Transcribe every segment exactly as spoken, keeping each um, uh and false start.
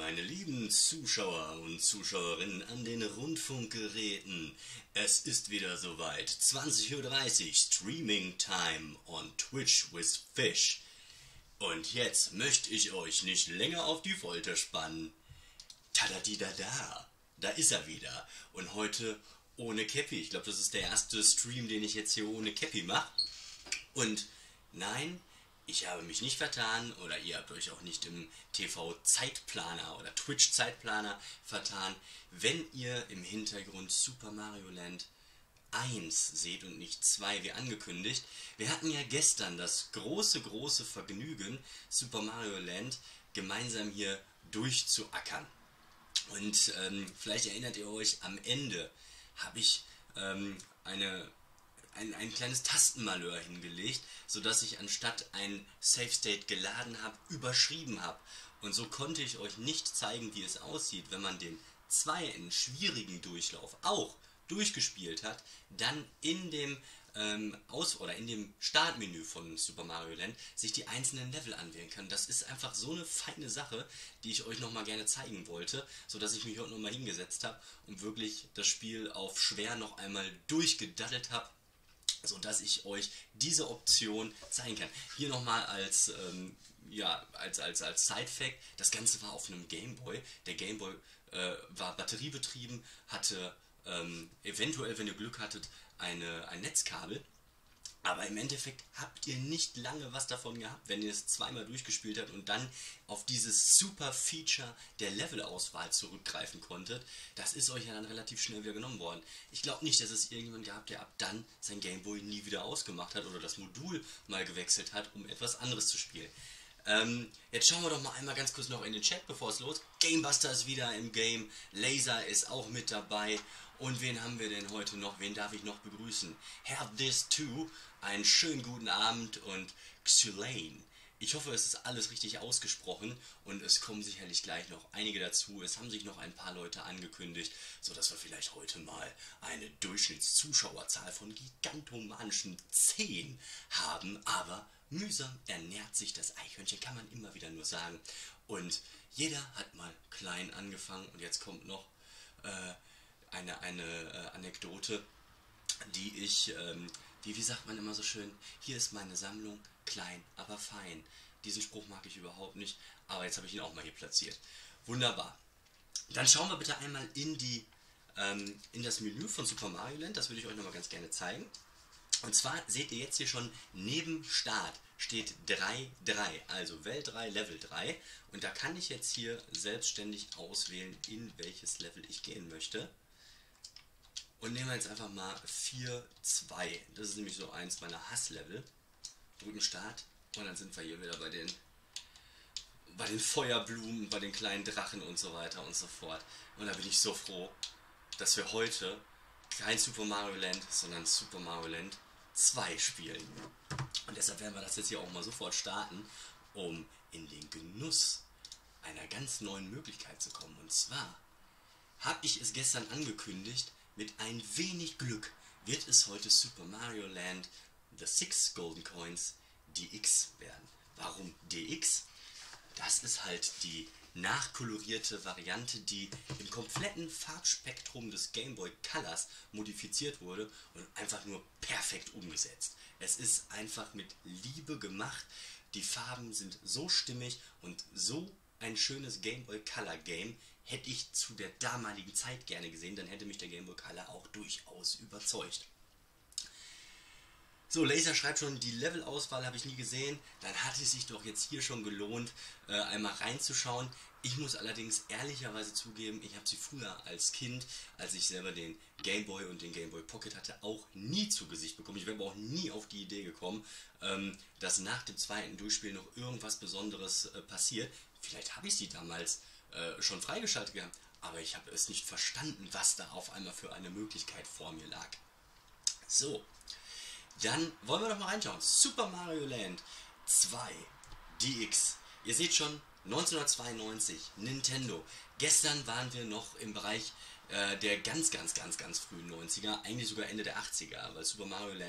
Meine lieben Zuschauer und Zuschauerinnen an den Rundfunkgeräten, es ist wieder soweit. zwanzig Uhr dreißig Streaming Time on Twitch with Fish. Und jetzt möchte ich euch nicht länger auf die Folter spannen. Tadadidada, da ist er wieder. Und heute ohne Käppi. Ich glaube, das ist der erste Stream, den ich jetzt hier ohne Käppi mache. Und nein, ich habe mich nicht vertan oder ihr habt euch auch nicht im T V-Zeitplaner oder Twitch-Zeitplaner vertan, wenn ihr im Hintergrund Super Mario Land eins seht und nicht zwei wie angekündigt. Wir hatten ja gestern das große, große Vergnügen, Super Mario Land gemeinsam hier durchzuackern. Und ähm, vielleicht erinnert ihr euch, am Ende habe ich ähm, eine... Ein, ein kleines Tastenmalheur hingelegt, sodass ich anstatt ein Save State geladen habe, überschrieben habe. Und so konnte ich euch nicht zeigen, wie es aussieht, wenn man den zweiten schwierigen Durchlauf auch durchgespielt hat, dann in dem ähm, Aus- oder in dem Startmenü von Super Mario Land sich die einzelnen Level anwählen kann. Das ist einfach so eine feine Sache, die ich euch nochmal gerne zeigen wollte, sodass ich mich heute nochmal hingesetzt habe und wirklich das Spiel auf schwer noch einmal durchgedaddelt habe, so dass ich euch diese Option zeigen kann. Hier nochmal als, ähm, ja, als, als, als Side-Fact, das Ganze war auf einem Gameboy. Der Gameboy äh, war batteriebetrieben, hatte ähm, eventuell, wenn ihr Glück hattet, eine, ein Netzkabel. Aber im Endeffekt habt ihr nicht lange was davon gehabt, wenn ihr es zweimal durchgespielt habt und dann auf dieses super Feature der Levelauswahl zurückgreifen konntet. Das ist euch ja dann relativ schnell wieder genommen worden. Ich glaube nicht, dass es irgendjemand gab, der ab dann sein Gameboy nie wieder ausgemacht hat oder das Modul mal gewechselt hat, um etwas anderes zu spielen. Ähm, jetzt schauen wir doch mal einmal ganz kurz noch in den Chat, bevor es los. Gamebuster ist wieder im Game, Laser ist auch mit dabei. Und wen haben wir denn heute noch? Wen darf ich noch begrüßen? Have this too. Einen schönen guten Abend und Xylane. Ich hoffe, es ist alles richtig ausgesprochen und es kommen sicherlich gleich noch einige dazu. Es haben sich noch ein paar Leute angekündigt, sodass wir vielleicht heute mal eine Durchschnittszuschauerzahl von gigantomanischen zehn haben. Aber mühsam ernährt sich das Eichhörnchen, kann man immer wieder nur sagen. Und jeder hat mal klein angefangen und jetzt kommt noch äh, eine, eine äh, Anekdote, die ich, ähm, wie, wie sagt man immer so schön, hier ist meine Sammlung, klein, aber fein. Diesen Spruch mag ich überhaupt nicht, aber jetzt habe ich ihn auch mal hier platziert. Wunderbar. Dann schauen wir bitte einmal in, die, ähm, in das Menü von Super Mario Land, das würde ich euch nochmal ganz gerne zeigen. Und zwar seht ihr jetzt hier schon, neben Start steht drei drei, also Welt drei, Level drei. Und da kann ich jetzt hier selbstständig auswählen, in welches Level ich gehen möchte. Und nehmen wir jetzt einfach mal vier zwei. Das ist nämlich so eins meiner Hasslevel. Drücken Start und dann sind wir hier wieder bei den, bei den Feuerblumen, bei den kleinen Drachen und so weiter und so fort. Und da bin ich so froh, dass wir heute kein Super Mario Land, sondern Super Mario Land zwei spielen. Und deshalb werden wir das jetzt hier auch mal sofort starten, um in den Genuss einer ganz neuen Möglichkeit zu kommen. Und zwar habe ich es gestern angekündigt, mit ein wenig Glück wird es heute Super Mario Land The Six Golden Coins D X werden. Warum D X? Das ist halt die nachkolorierte Variante, die im kompletten Farbspektrum des Game Boy Colors modifiziert wurde und einfach nur perfekt umgesetzt. Es ist einfach mit Liebe gemacht. Die Farben sind so stimmig und so ein schönes Game Boy Color Game hätte ich zu der damaligen Zeit gerne gesehen, dann hätte mich der Game Boy Color auch durchaus überzeugt. So, Laser schreibt schon, die Levelauswahl habe ich nie gesehen, dann hat es sich doch jetzt hier schon gelohnt, äh, einmal reinzuschauen. Ich muss allerdings ehrlicherweise zugeben, ich habe sie früher als Kind, als ich selber den Game Boy und den Game Boy Pocket hatte, auch nie zu Gesicht bekommen. Ich wäre aber auch nie auf die Idee gekommen, ähm, dass nach dem zweiten Durchspiel noch irgendwas Besonderes äh, passiert. Vielleicht habe ich sie damals äh, schon freigeschaltet gehabt, aber ich habe es nicht verstanden, was da auf einmal für eine Möglichkeit vor mir lag. So. Dann wollen wir doch mal reinschauen. Super Mario Land zwei D X. Ihr seht schon, neunzehnhundertzweiundneunzig, Nintendo. Gestern waren wir noch im Bereich äh, der ganz, ganz, ganz, ganz frühen neunziger, eigentlich sogar Ende der achtziger, weil Super Mario Land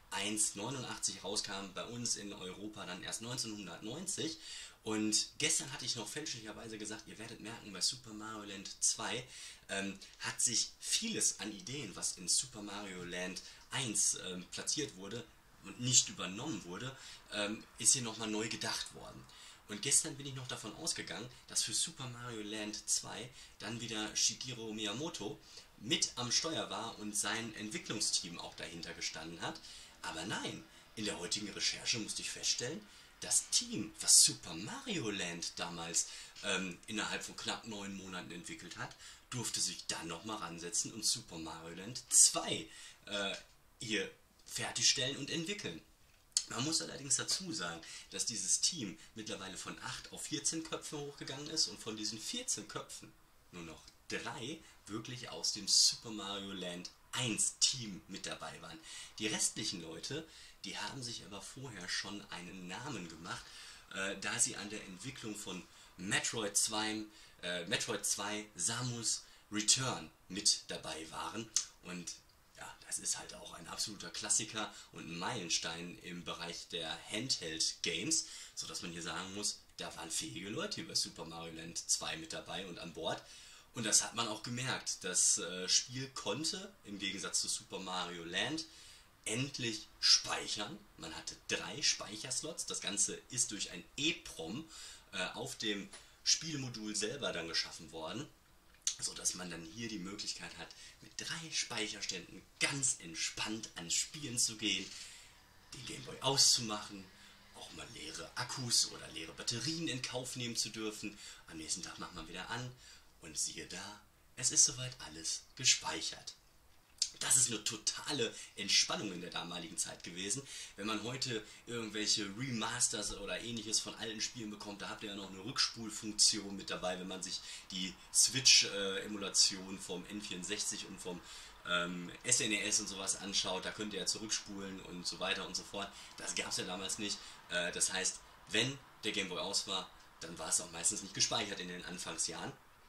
eins neunundachtzig rauskam, bei uns in Europa dann erst neunzehnhundertneunzig. Und gestern hatte ich noch fälschlicherweise gesagt, ihr werdet merken, bei Super Mario Land zwei ähm, hat sich vieles an Ideen, was in Super Mario Land eins ähm, platziert wurde und nicht übernommen wurde, ähm, ist hier nochmal neu gedacht worden. Und gestern bin ich noch davon ausgegangen, dass für Super Mario Land zwei dann wieder Shigeru Miyamoto mit am Steuer war und sein Entwicklungsteam auch dahinter gestanden hat. Aber nein, in der heutigen Recherche musste ich feststellen, das Team, was Super Mario Land damals ähm, innerhalb von knapp neun Monaten entwickelt hat, durfte sich dann nochmal ransetzen und Super Mario Land zwei äh, hier fertigstellen und entwickeln. Man muss allerdings dazu sagen, dass dieses Team mittlerweile von acht auf vierzehn Köpfe hochgegangen ist und von diesen vierzehn Köpfen nur noch drei wirklich aus dem Super Mario Land eins Team mit dabei waren. Die restlichen Leute, die haben sich aber vorher schon einen Namen gemacht, äh, da sie an der Entwicklung von Metroid zwei, äh, Metroid zwei Samus Return mit dabei waren. Und ja, das ist halt auch ein absoluter Klassiker und ein Meilenstein im Bereich der Handheld-Games, sodass man hier sagen muss, da waren fähige Leute hier bei Super Mario Land zwei mit dabei und an Bord. Und das hat man auch gemerkt. Das äh, Spiel konnte, im Gegensatz zu Super Mario Land, endlich speichern. Man hatte drei Speicherslots. Das Ganze ist durch ein EEPROM äh, auf dem Spielmodul selber dann geschaffen worden, sodass man dann hier die Möglichkeit hat, mit drei Speicherständen ganz entspannt ans Spielen zu gehen, den Gameboy auszumachen, auch mal leere Akkus oder leere Batterien in Kauf nehmen zu dürfen. Am nächsten Tag macht man wieder an und siehe da, es ist soweit alles gespeichert. Das ist eine totale Entspannung in der damaligen Zeit gewesen. Wenn man heute irgendwelche Remasters oder ähnliches von alten Spielen bekommt, da habt ihr ja noch eine Rückspulfunktion mit dabei, wenn man sich die Switch-Emulation vom N vierundsechzig und vom ähm, S N E S und sowas anschaut, da könnt ihr ja zurückspulen und so weiter und so fort. Das gab es ja damals nicht. Äh, das heißt, wenn der Gameboy aus war, dann war es auch meistens nicht gespeichert in den Anfangsjahren.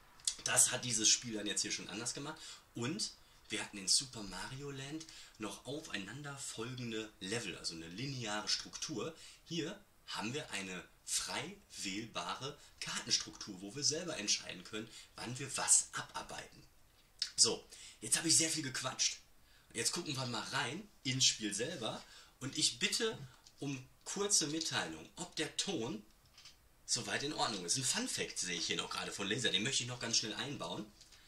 Das hat dieses Spiel dann jetzt hier schon anders gemacht. Und wir hatten in Super Mario Land noch aufeinander folgende Level, also eine lineare Struktur. Hier haben wir eine frei wählbare Kartenstruktur, wo wir selber entscheiden können, wann wir was abarbeiten. So, jetzt habe ich sehr viel gequatscht. Jetzt gucken wir mal rein ins Spiel selber und ich bitte um kurze Mitteilung, ob der Ton soweit in Ordnung ist. Ein Fun-Fact sehe ich hier noch gerade von Laser, den möchte ich noch ganz schnell einbauen.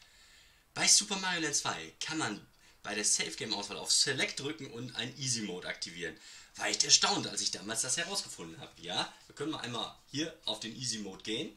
Bei Super Mario Land zwei kann man bei der Safe-Game-Auswahl auf Select drücken und einen Easy-Mode aktivieren. War echt erstaunt, als ich damals das herausgefunden habe. Ja, wir können mal einmal hier auf den Easy-Mode gehen.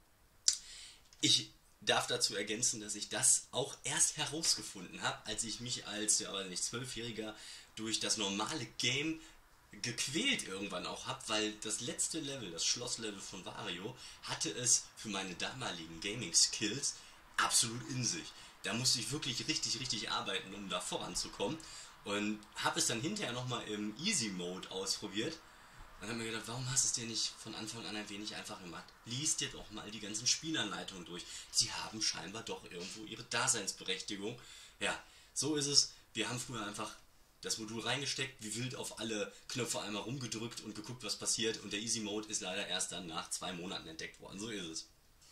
Ich darf dazu ergänzen, dass ich das auch erst herausgefunden habe, als ich mich als, ja, weiß nicht, Zwölfjähriger durch das normale Game gequält irgendwann auch habe, weil das letzte Level, das Schlosslevel von Wario, hatte es für meine damaligen Gaming-Skills absolut in sich. Da musste ich wirklich richtig, richtig arbeiten, um da voranzukommen. Und habe es dann hinterher nochmal im Easy-Mode ausprobiert. Dann habe ich mir gedacht, warum hast du es dir nicht von Anfang an ein wenig einfacher gemacht? Lies dir doch mal die ganzen Spielanleitungen durch. Sie haben scheinbar doch irgendwo ihre Daseinsberechtigung. Ja, so ist es. Wir haben früher einfach das Modul reingesteckt, wie wild auf alle Knöpfe einmal rumgedrückt und geguckt, was passiert. Und der Easy-Mode ist leider erst dann nach zwei Monaten entdeckt worden. So ist es.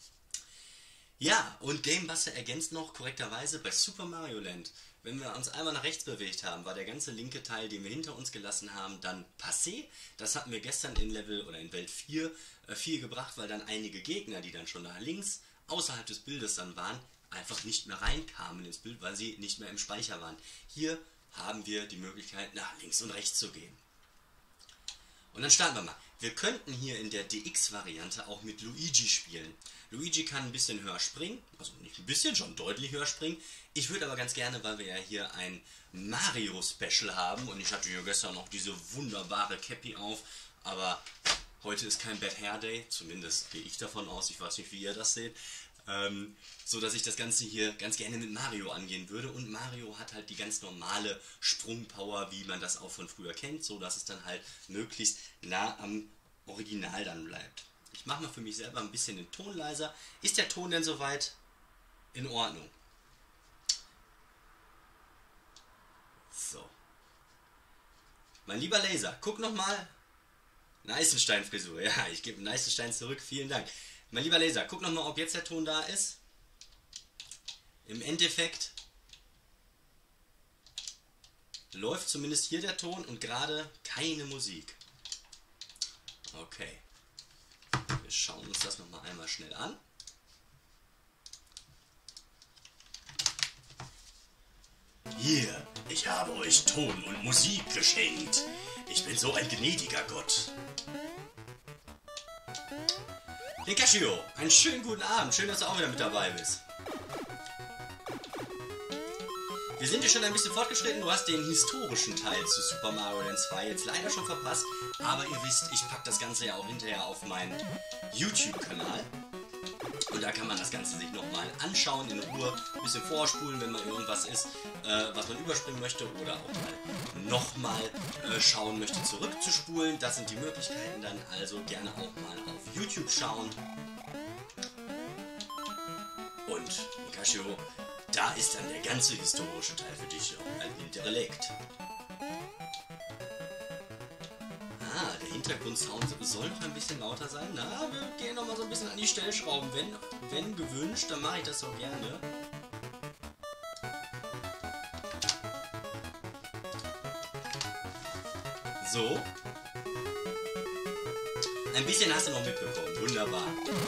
Ja, und Gamebuster ergänzt noch korrekterweise bei Super Mario Land. Wenn wir uns einmal nach rechts bewegt haben, war der ganze linke Teil, den wir hinter uns gelassen haben, dann passé. Das hatten wir gestern in Level oder in Welt vier äh, viel gebracht, weil dann einige Gegner, die dann schon nach links außerhalb des Bildes dann waren, einfach nicht mehr reinkamen ins Bild, weil sie nicht mehr im Speicher waren. Hier haben wir die Möglichkeit, nach links und rechts zu gehen. Und dann starten wir mal. Wir könnten hier in der D X-Variante auch mit Luigi spielen. Luigi kann ein bisschen höher springen, also nicht ein bisschen, schon deutlich höher springen. Ich würde aber ganz gerne, weil wir ja hier ein Mario-Special haben und ich hatte ja gestern noch diese wunderbare Cappy auf, aber heute ist kein Bad Hair Day, zumindest gehe ich davon aus, ich weiß nicht, wie ihr das seht. Ähm, so dass ich das Ganze hier ganz gerne mit Mario angehen würde und Mario hat halt die ganz normale Sprungpower, wie man das auch von früher kennt, so dass es dann halt möglichst nah am Original dann bleibt. Ich mache mal für mich selber ein bisschen den Ton leiser. Ist der Ton denn soweit in Ordnung? So. Mein lieber Laser, guck nochmal. Neißenstein-Frisur. Ja, ich gebe Neißenstein zurück. Vielen Dank. Mein lieber Laser, guck nochmal, ob jetzt der Ton da ist. Im Endeffekt läuft zumindest hier der Ton und gerade keine Musik. Okay. Wir schauen uns das nochmal einmal schnell an. Hier, ich habe euch Ton und Musik geschenkt. Ich bin so ein gnädiger Gott. Hinkashio, einen schönen guten Abend. Schön, dass du auch wieder mit dabei bist. Wir sind ja schon ein bisschen fortgeschritten. Du hast den historischen Teil zu Super Mario Land zwei jetzt leider schon verpasst. Aber ihr wisst, ich packe das Ganze ja auch hinterher auf meinen YouTube-Kanal. Und da kann man das Ganze sich nochmal anschauen, in Ruhe, ein bisschen vorspulen, wenn mal irgendwas ist, äh, was man überspringen möchte, oder auch mal nochmal äh, schauen möchte, zurückzuspulen. Das sind die Möglichkeiten dann, also gerne auch mal auf YouTube schauen. Und, Hinkashio, da ist dann der ganze historische Teil für dich auch ein Hinterlegt. Ah, der Hintergrundsound soll noch ein bisschen lauter sein. Na, wir gehen noch mal so ein bisschen an die Stellschrauben. Wenn, wenn gewünscht, dann mache ich das so gerne. So. Ein bisschen hast du noch mitbekommen. Wunderbar.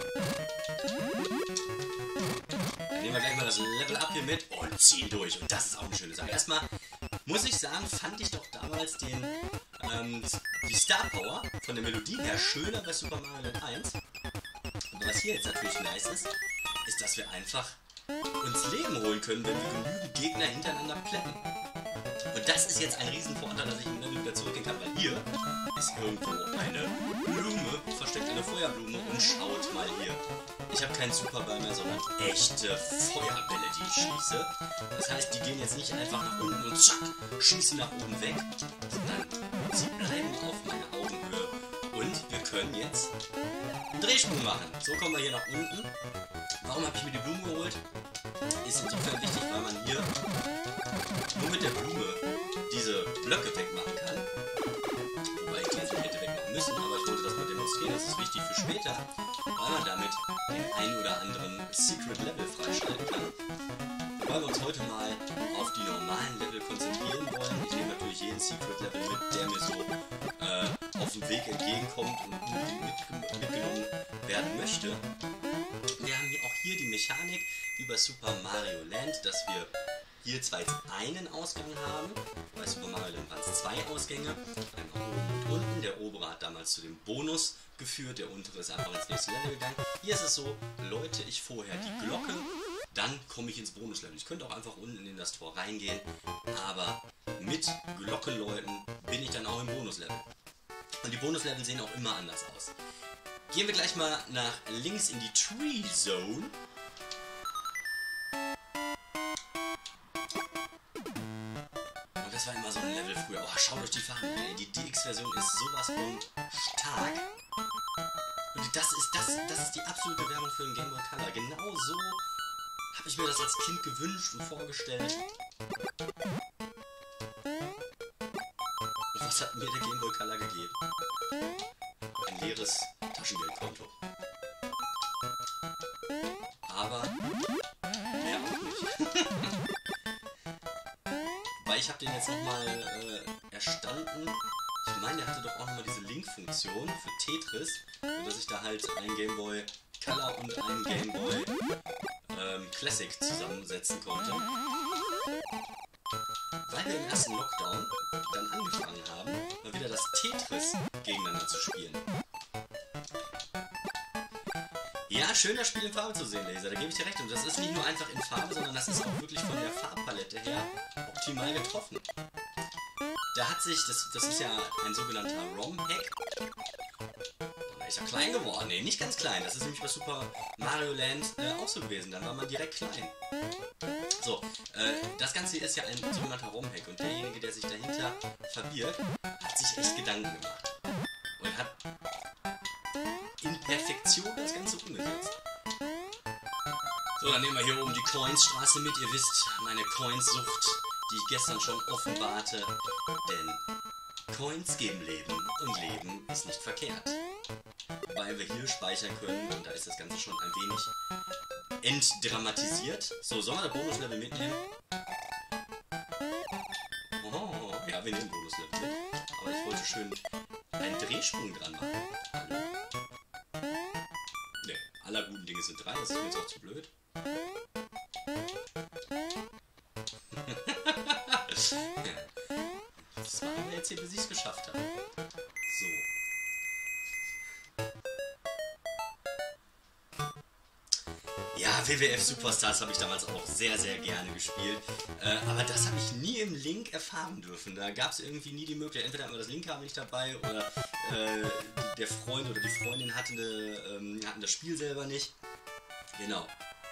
Dann nehmen wir gleich mal das Level Up hier mit und ziehen durch. Und das ist auch eine schöne Sache. Erstmal muss ich sagen, fand ich doch damals den, ähm, die Star Power von der Melodie her schöner bei Super Mario Land eins. Und was hier jetzt natürlich nice ist, ist, dass wir einfach uns Leben holen können, wenn wir genügend Gegner hintereinander plätten. Und das ist jetzt ein Riesenvorteil, dass ich im Level wieder zurückgehen kann, weil hier ist irgendwo eine Blume, versteckt eine Feuerblume, und schaut mal hier. Ich habe keinen Superball mehr, sondern echte Feuerbälle, die ich schieße. Das heißt, die gehen jetzt nicht einfach nach unten und zack, schießen nach oben weg, sondern sie bleiben auf meiner Augenhöhe. Und wir können jetzt einen Drehsprung machen. So kommen wir hier nach unten. Warum habe ich mir die Blume geholt? Ist insofern wichtig, weil man hier nur mit der Blume diese Blöcke wegmachen kann. Wobei ich die jetzt nicht hätte wegmachen müssen, aber ich wollte das mal demonstrieren. Das ist wichtig für später, weil man damit den einen oder anderen Secret Level freischalten kann. Wobei wir uns heute mal auf die normalen Level konzentrieren wollen. Ich nehme natürlich jeden Secret Level mit, der mir so äh, auf dem Weg entgegenkommt und unbedingt mit, mitgenommen werden möchte. Wir haben hier auch hier die Mechanik wie bei Super Mario Land, dass wir hier zwar jetzt einen Ausgang haben, bei Super Mario Land waren es zwei Ausgänge, einmal oben und unten. Der obere hat damals zu dem Bonus geführt, der untere ist einfach ins nächste Level gegangen. Hier ist es so, läute ich vorher die Glocke, dann komme ich ins Bonuslevel. Ich könnte auch einfach unten in das Tor reingehen, aber mit Glockenläuten bin ich dann auch im Bonuslevel. Und die Bonuslevel sehen auch immer anders aus. Gehen wir gleich mal nach links in die Tree Zone. Und das war immer so ein Level früher. Oh, schaut euch die Farben an. Die D X-Version ist sowas von stark. Und das ist, das, das ist die absolute Werbung für den Game Boy Color. Genau so habe ich mir das als Kind gewünscht und vorgestellt. Und was hat mir der Game Boy Color gegeben? Ein leeres Taschengeldkonto. Aber mehr auch nicht. Weil ich habe den jetzt nochmal äh, erstanden. Ich meine, der hatte doch auch nochmal diese Link-Funktion für Tetris, sodass ich da halt ein Game Boy Color und ein Game Boy ähm, Classic zusammensetzen konnte. Weil wir im ersten Lockdown dann angefangen haben, mal wieder das Tetris gegeneinander zu spielen. Ja, schön das Spiel in Farbe zu sehen, Laser, da gebe ich dir recht. Und das ist nicht nur einfach in Farbe, sondern das ist auch wirklich von der Farbpalette her optimal getroffen. Da hat sich, das, das ist ja ein sogenannter ROM-Hack. Da ist er klein geworden. Ne, nicht ganz klein. Das ist nämlich bei Super Mario Land äh, auch so gewesen. Da war man direkt klein. So, äh, das Ganze hier ist ja ein sogenannter ROM-Hack. Und derjenige, der sich dahinter verbirgt, hat sich echt Gedanken gemacht. Und hat in Perfektion das Ganze umgesetzt. So, dann nehmen wir hier oben die Coinsstraße mit. Ihr wisst, meine Coinsucht, die ich gestern schon offenbarte. Denn Coins geben Leben und Leben ist nicht verkehrt. Weil wir hier speichern können und da ist das Ganze schon ein wenig entdramatisiert. So, sollen wir das Bonuslevel mitnehmen? Oh, ja, wir nehmen Bonuslevel mit. Aber ich wollte schön einen Drehsprung dran machen. Hallo? Ne, aller guten Dinge sind drei, das ist mir jetzt auch zu blöd. Das machen wir jetzt hier, bis ich es geschafft habe. So. Ja, W W F Superstars habe ich damals auch sehr, sehr gerne gespielt. Äh, aber das habe ich nie im Link erfahren dürfen. Da gab es irgendwie nie die Möglichkeit. Entweder hatten wir das Link-Kabel nicht dabei oder äh, der Freund oder die Freundin hatten, de, ähm, hatten das Spiel selber nicht. Genau.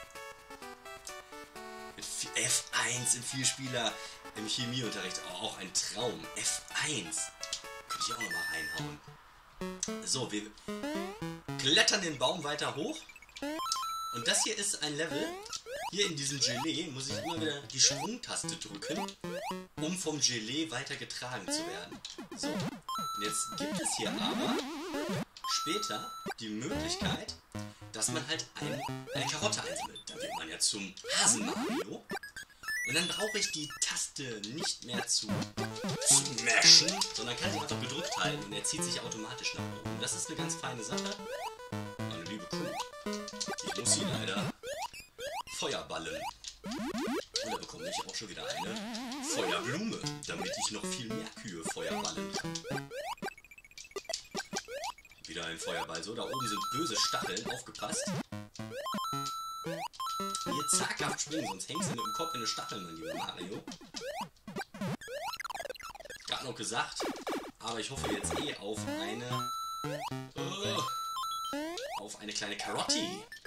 Mit F eins im Vierspieler im Chemieunterricht. Auch ein Traum. F eins. Könnte ich auch nochmal reinhauen. So, wir klettern den Baum weiter hoch. Und das hier ist ein Level. Hier in diesem Gelee muss ich immer wieder die Sprungtaste drücken, um vom Gelee weiter getragen zu werden. So, und jetzt gibt es hier aber später die Möglichkeit, dass man halt ein, eine Karotte einsammelt. Da wird man ja zum Hasen-Mario. Und dann brauche ich die Taste nicht mehr zu smashen, sondern kann sie einfach gedrückt halten und er zieht sich automatisch nach oben. Das ist eine ganz feine Sache. Meine liebe Kuh. Ich muss sie leider Feuerballen. Und da bekomme ich auch schon wieder eine Feuerblume, damit ich noch viel mehr Kühe Feuerballen kann. Wieder ein Feuerball. So, da oben sind böse Stacheln. Aufgepasst. Hier zaghaft springen, sonst hängst du mit dem Kopf in eine Stachel, mein lieber Mario. Gerade noch gesagt. Aber ich hoffe jetzt eh auf eine... Oh, auf eine kleine Karotte.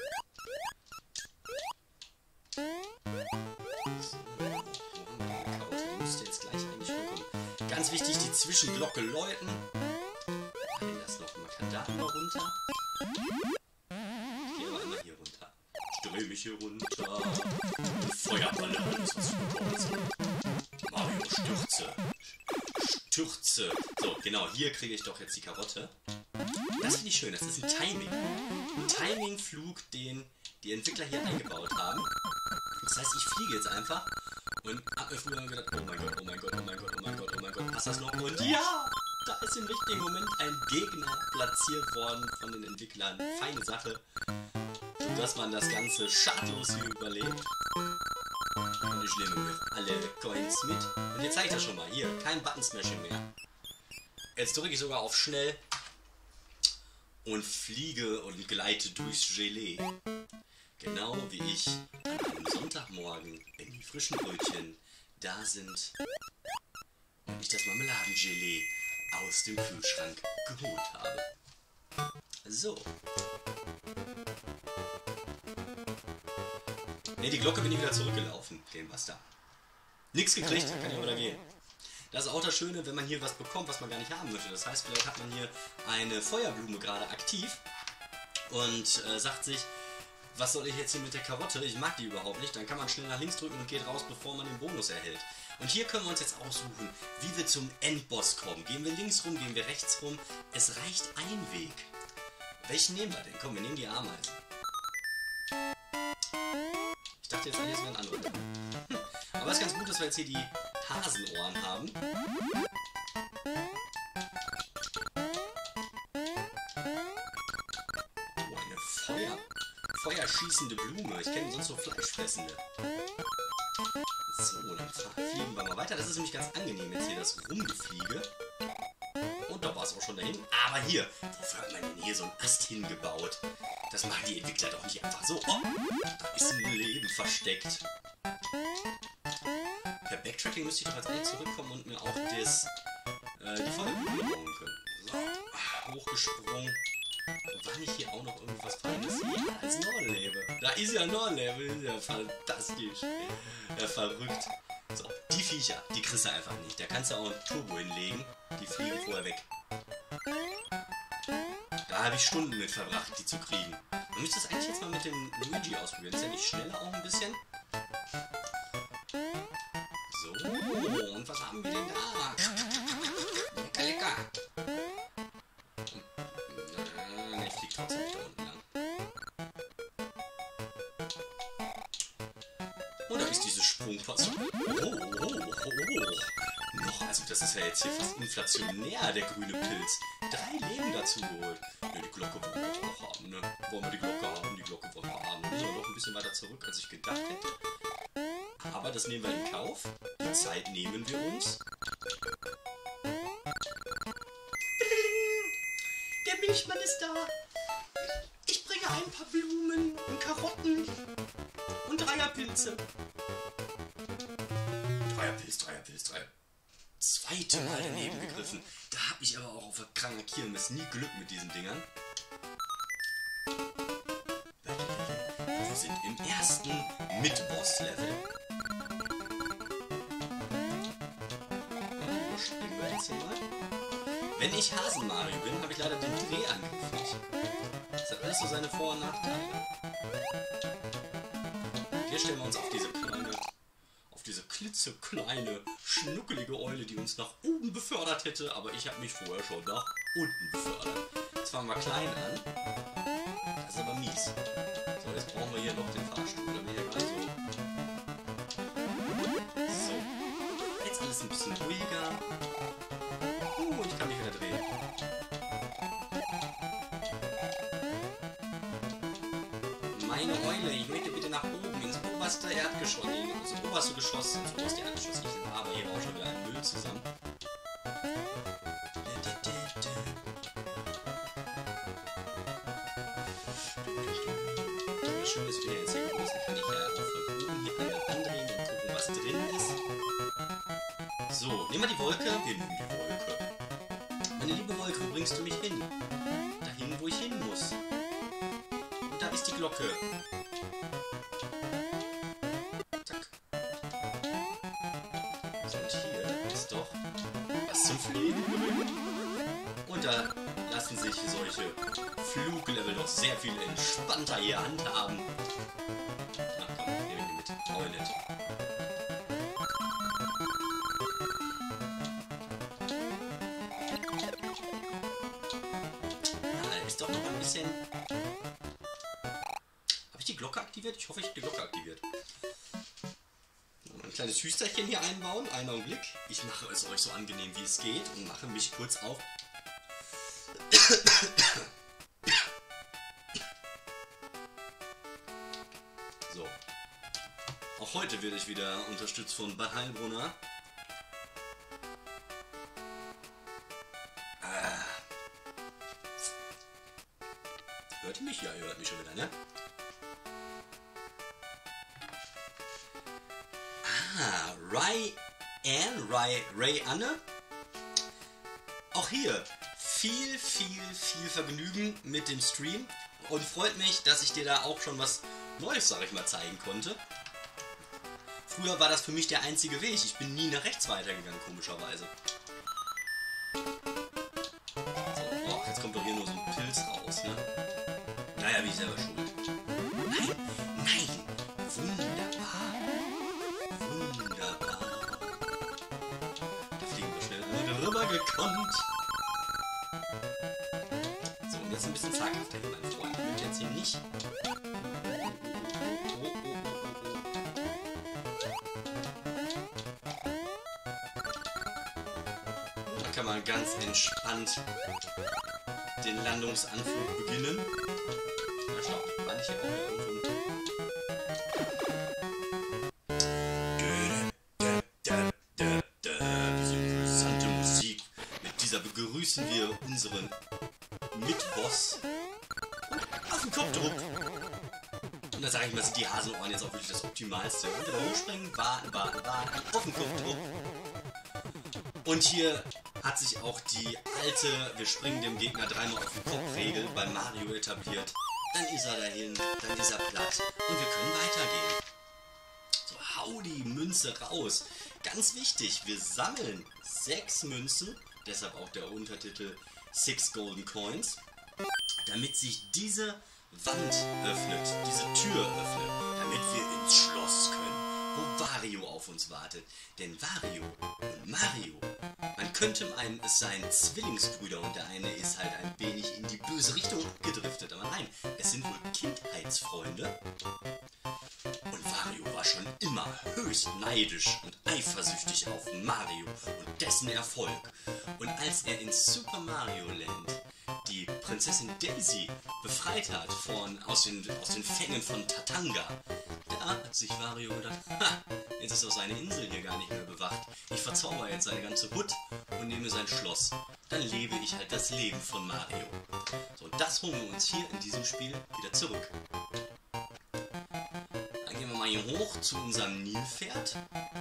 So, wo haben wir die Karotte? Die müsste jetzt gleich eigentlich vorkommen. Ganz wichtig, die Zwischenglocke läuten. Nein, das noch. Man kann da immer runter. Ich gehe aber immer hier runter. Ich drehe mich hier runter. Und Feuerballe, alles was ich bekommen soll. Mario, stürze. Stürze. So, genau, hier kriege ich doch jetzt die Karotte. Das finde ich schön, das ist ein Timing. Ein Timing-Flug, den die Entwickler hier eingebaut haben. Das heißt, ich fliege jetzt einfach und habe mir früher gedacht, oh mein Gott, oh mein Gott, oh mein Gott, oh mein Gott, oh mein Gott, passt das noch? Und ja, da ist im richtigen Moment ein Gegner platziert worden von den Entwicklern. Feine Sache, dass man das Ganze schadlos hier überlebt. Und ich nehme mir alle Coins mit. Und jetzt zeige ich das schon mal. Hier, kein Button-Smashing mehr. Jetzt drücke ich sogar auf Schnell und fliege und gleite durchs Gelee. Genau wie ich an einem Sonntagmorgen, wenn die frischen Brötchen da sind und ich das Marmeladengelee aus dem Kühlschrank geholt habe. So. Ne, die Glocke bin ich wieder zurückgelaufen, den Buster. Nix gekriegt, kann ich aber da gehen. Das ist auch das Schöne, wenn man hier was bekommt, was man gar nicht haben möchte. Das heißt, vielleicht hat man hier eine Feuerblume gerade aktiv und äh, sagt sich, was soll ich jetzt hier mit der Karotte? Ich mag die überhaupt nicht. Dann kann man schnell nach links drücken und geht raus, bevor man den Bonus erhält. Und hier können wir uns jetzt aussuchen, wie wir zum Endboss kommen. Gehen wir links rum, gehen wir rechts rum. Es reicht ein Weg. Welchen nehmen wir denn? Komm, wir nehmen die Ameisen. Ich dachte jetzt eigentlich, es wären andere. Hm. Aber es ist ganz gut, dass wir jetzt hier die Hasenohren haben. Oh, eine Feuer, feuerschießende Blume. Ich kenne sonst so Fleischfressende. So, dann fliegen wir mal weiter. Das ist nämlich ganz angenehm jetzt hier, das Rumgefliege. Und da war es auch schon dahin. Aber hier, wofür hat man denn hier so einen Ast hingebaut? Das machen die Entwickler doch nicht einfach so. Oh, da ist ein Leben versteckt. Per Backtracking müsste ich doch jetzt eigentlich zurückkommen und mir auch das, äh, die Feuerblume bauen können. So, hochgesprungen. War nicht hier auch noch irgendwas Feines? Ja, als Nordlebe. Da ist ja Nordlebe. Ist ja fantastisch. Ja, verrückt. So, die Viecher, die kriegst du einfach nicht. Da kannst du auch ein Turbo hinlegen. Die fliegen vorher weg. Da habe ich Stunden mit verbracht, die zu kriegen. Man müsste das eigentlich jetzt mal mit dem Luigi ausprobieren. Ist ja nicht schneller auch ein bisschen. So, und was haben wir denn da? Lecker, Und da ist dieses Sprungpass. Oh, oh, oh, oh. Noch, also das ist ja jetzt hier fast inflationär, der grüne Pilz. Drei Leben dazu geholt. Ja, die Glocke wollen wir auch haben, ne? Wollen wir die Glocke haben, die Glocke wollen wir haben. Da müssen wir doch ein bisschen weiter zurück, als ich gedacht hätte. Aber das nehmen wir in Kauf. Die Zeit nehmen wir uns. Der Milchmann ist da. Ich bringe ein paar Blumen und Karotten und Dreierpilze. Dreierpilz, Dreierpilz, Dreier. Zweite Mal daneben gegriffen. Da habe ich aber auch auf der kranken Kirmes nie Glück mit diesen Dingern. Wir sind im ersten Mid-Boss-Level. Überspringen wir jetzt hier mal. Wenn ich Hasen-Mario bin, habe ich leider den Drehangriff nicht. Das hat alles so seine Vor- und Nachteile. Hier stellen wir uns auf diese kleine, auf diese klitzekleine, schnuckelige Eule, die uns nach oben befördert hätte, aber ich habe mich vorher schon nach unten befördert. Jetzt fangen wir klein an. Das ist aber mies. So, jetzt brauchen wir hier noch den Fahrstuhl, damit hier gerade so. So. Jetzt alles ein bisschen ruhiger. Uh, ich kann mich wieder drehen. Meine Eule, ich möchte bitte nach oben ins oberste Erdgeschoss, ins oberste Geschoss, ins oberste Erdgeschoss. Ich habe hier auch schon wieder einen Müll zusammen. Schön ist wieder jetzt hier groß, dann kann ich ja auch von oben hier einmal andrehen und gucken, was drin ist. So, nehmen wir die Wolke. Wir nehmen die Wolke. Meine liebe Wolke, wo bringst du mich hin? Dahin, wo ich hin muss. Und da ist die Glocke. Zack. So, und hier ist doch was zum Fliegen. Und da lassen sich solche Fluglevel doch sehr viel entspannter hier handhaben. Na komm, nehmen wir die mit. Oh, nicht. Ja, ist doch noch ein bisschen... Habe ich die Glocke aktiviert? Ich hoffe, ich habe die Glocke aktiviert. Ein kleines Hüsterchen hier einbauen. Einen Augenblick. Ich mache es euch so angenehm, wie es geht und mache mich kurz auf... So. Auch heute werde ich wieder unterstützt von Bad Heilbrunner. Ah. Hört ihr mich? Ja, ihr hört mich schon wieder, ne? Ah, Ray Ann, Ray, Ray Anne. Auch hier viel, viel, viel Vergnügen mit dem Stream und freut mich, dass ich dir da auch schon was Neues, sag ich mal, zeigen konnte. Früher war das für mich der einzige Weg. Ich bin nie nach rechts weitergegangen, komischerweise. So, oh, jetzt kommt doch hier nur so ein Pilz raus, ne? Naja, bin ich selber schuld. Nein, nein, wunderbar. Wunderbar. Da fliegen wir schnell rüber gekonnt. So, und jetzt ein bisschen zaghafter hier, mein Freund. Ich will jetzt hier nicht. Oh, oh, oh, oh, oh. Da kann man ganz entspannt den Landungsanflug beginnen. Na schau, war nicht hier auch irgendwo. Diese interessante Musik. Mit dieser begrüßen wir unseren Mitboss und auf den Kopfdruck. Und da sage ich mal, sind die Hasenohren jetzt auch wirklich das Optimalste. Und wieder hochspringen, warten, warten, warten, auf den Kopfdruck. Und hier hat sich auch die alte, wir springen dem Gegner dreimal auf den Kopf-Regel bei Mario etabliert. Dann ist er dahin, dann ist er platt und wir können weitergehen. So, hau die Münze raus. Ganz wichtig, wir sammeln sechs Münzen, deshalb auch der Untertitel Six Golden Coins, damit sich diese Wand öffnet, diese Tür öffnet, damit wir ins Schloss können, wo Wario auf auf uns wartet. Denn Wario und Mario, man könnte meinen, es seien Zwillingsbrüder und der eine ist halt ein wenig in die böse Richtung abgedriftet. Aber nein, es sind wohl Kindheitsfreunde. Und Wario war schon immer höchst neidisch und eifersüchtig auf Mario und dessen Erfolg. Und als er in Super Mario Land die Prinzessin Daisy befreit hat von, aus, den, aus den Fängen von Tatanga, da hat sich Wario gedacht, ha, jetzt ist auch seine Insel hier gar nicht mehr bewacht. Ich verzauber jetzt seine ganze Hut und nehme sein Schloss. Dann lebe ich halt das Leben von Mario. So, und das holen wir uns hier in diesem Spiel wieder zurück. Dann gehen wir mal hier hoch zu unserem Nilpferd.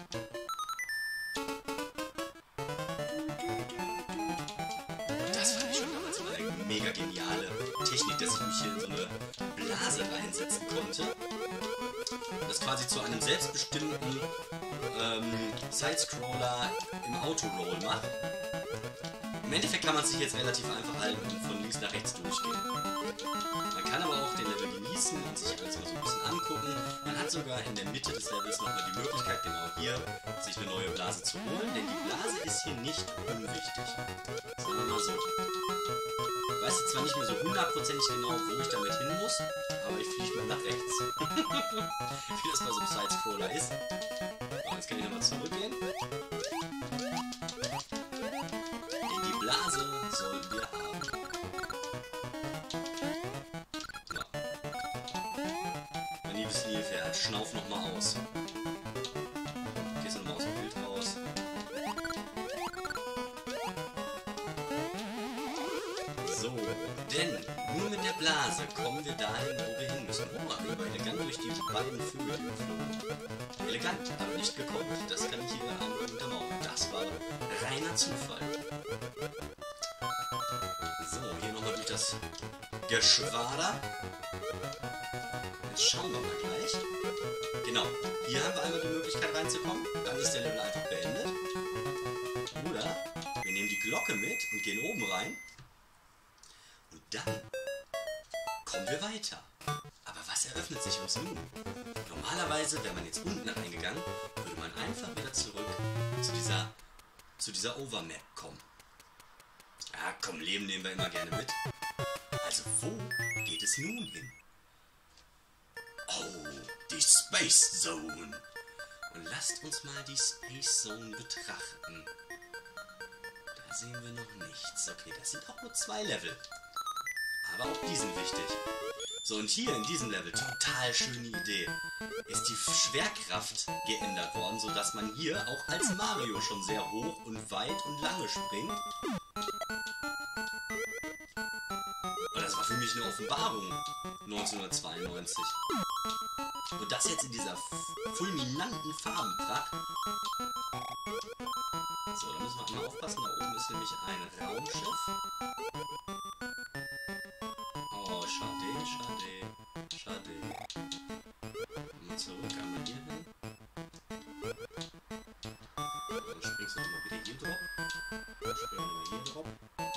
Das fand ich schon damals mal eine mega geniale Technik, dass ich mich hier in so eine Blase reinsetzen konnte. Das quasi zu einem selbstbestimmten ähm, Sidescroller im Autoroll macht. Im Endeffekt kann man sich jetzt relativ einfach halten und von links nach rechts durchgehen. Man kann aber auch den Level genießen und sich alles mal so ein bisschen angucken. Man hat sogar in der Mitte des Levels nochmal die Möglichkeit, genau hier, sich eine neue Blase zu holen, denn die Blase ist hier nicht unwichtig. Sagen wir mal so. Ich weiß jetzt zwar nicht mehr so hundertprozentig genau, wo ich damit hin muss, aber ich fliege mal nach rechts. Wie das bei so einem Sidescroller ist. So, jetzt kann ich nochmal zurückgehen. Denn die Blase sollen wir haben. So. Mein liebes Nilpferd, schnauf nochmal aus. Gehst du nochmal aus dem Bild raus. So, denn nur mit der Blase kommen wir dahin, wo wir hin müssen. Oh, aber elegant durch die beiden Vögel geflogen. Elegant, aber nicht gekonnt. Das kann ich hier einmal untermauern. Das war reiner Zufall. So, hier nochmal durch das Geschwader. Jetzt schauen wir mal gleich. Genau, hier haben wir einmal die Möglichkeit reinzukommen. Dann ist der Level einfach beendet. Oder wir nehmen die Glocke mit und gehen oben rein. Und dann kommen wir weiter. Aber was eröffnet sich uns nun? Normalerweise, wäre man jetzt unten reingegangen, würde man einfach wieder zurück zu dieser, zu dieser Overmap kommen. Ja, komm, Leben nehmen wir immer gerne mit. Also wo geht es nun hin? Oh, die Space Zone. Und lasst uns mal die Space Zone betrachten. Da sehen wir noch nichts. Okay, das sind auch nur zwei Level. Aber auch die sind wichtig. So, und hier in diesem Level, total schöne Idee, ist die Schwerkraft geändert worden, sodass man hier auch als Mario schon sehr hoch und weit und lange springt. Und das war für mich eine Offenbarung neunzehnhundertzweiundneunzig. Und das jetzt in dieser fulminanten Farbenpracht. So, da müssen wir einmal aufpassen, da oben ist nämlich ein Raumschiff. Oh, schade, schade, schade. Mal zurück, einmal hier hin. Dann springst du nochmal wieder hier drauf. Dann springen wir nochmal hier drauf.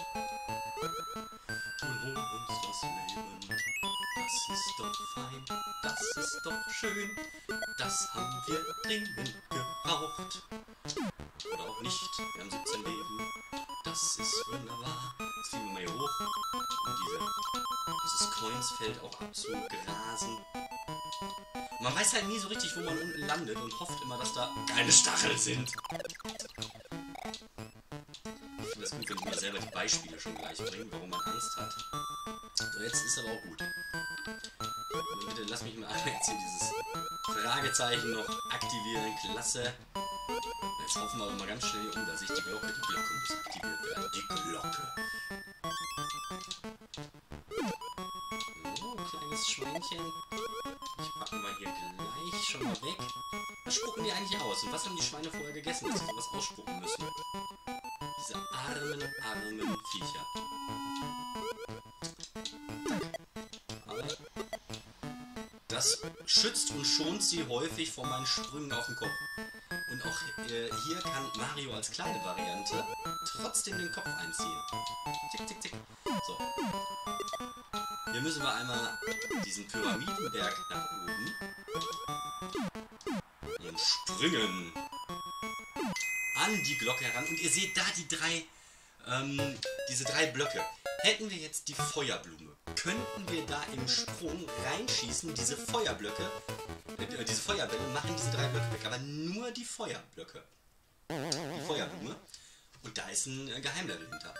Und holen uns das Leben. Das ist doch fein, das ist doch schön. Das haben wir dringend gebraucht. Oder auch nicht, wir haben siebzehn Leben. Das ist wunderbar. Jetzt fliegen wir mal hier hoch. Und diese, dieses Coinsfeld auch abzugrasen. Und man weiß halt nie so richtig, wo man unten landet und hofft immer, dass da keine Stacheln sind. Ich finde das gut, wenn ich mal selber die Beispiele schon gleich bringen, warum man Angst hat. So, jetzt ist aber auch gut. Und bitte lass mich mal einmal jetzt hier dieses Fragezeichen noch aktivieren. Klasse. Jetzt hoffen wir aber mal ganz schnell, oh, da sehe ich die Glocke. Die Glocke muss aktiviert werden. Die Glocke. So, kleines Schweinchen. Ich packe mal hier gleich schon mal weg. Was spucken die eigentlich aus? Und was haben die Schweine vorher gegessen, dass sie sowas ausspucken müssen? Diese armen, armen Viecher. Aber das schützt und schont sie häufig vor meinen Sprüngen auf den Kopf. Und auch äh, hier kann Mario als kleine Variante trotzdem den Kopf einziehen. Tick, tick, tick. So. Hier müssen wir einmal diesen Pyramidenberg nach oben. Und dann springen an die Glocke heran. Und ihr seht da die drei, ähm, diese drei Blöcke. Hätten wir jetzt die Feuerblume, könnten wir da im Sprung reinschießen, diese Feuerblöcke, äh, diese Feuerbälle machen diese drei Blöcke weg, aber nur die Feuerblöcke. Die Feuerblume. Und da ist ein äh, Geheimlevel hinter.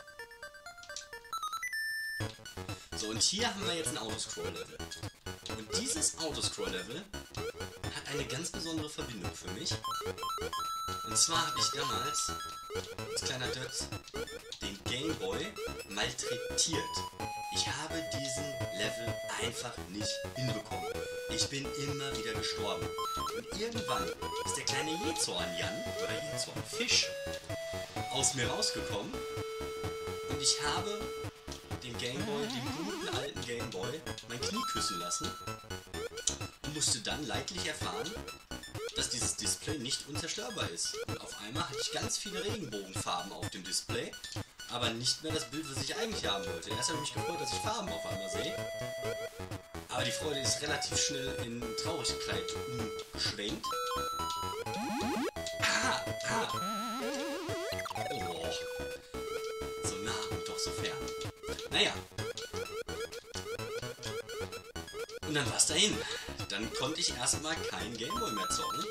So, und hier haben wir jetzt ein Autoscroll-Level. Und dieses Autoscroll-Level hat eine ganz besondere Verbindung für mich. Und zwar habe ich damals als kleiner Dötz den Gameboy malträtiert. Ich habe diesen Level einfach nicht hinbekommen. Ich bin immer wieder gestorben. Und irgendwann ist der kleine Jezorn-Jan, oder Jezorn-Fisch, aus mir rausgekommen. Und ich habe den Gameboy, den guten alten Gameboy, mein Knie küssen lassen. Und musste dann leidlich erfahren, dass dieses Display nicht unzerstörbar ist. Und auf einmal hatte ich ganz viele Regenbogenfarben auf dem Display, aber nicht mehr das Bild, was ich eigentlich haben wollte. Erst habe ich mich gefreut, dass ich Farben auf einmal sehe. Aber die Freude ist relativ schnell in Traurigkeit umgeschwenkt. Ah, ah. Oh. So nah und doch so fern. Naja. Und dann war es dahin. Dann konnte ich erstmal keinen Gameboy mehr zocken.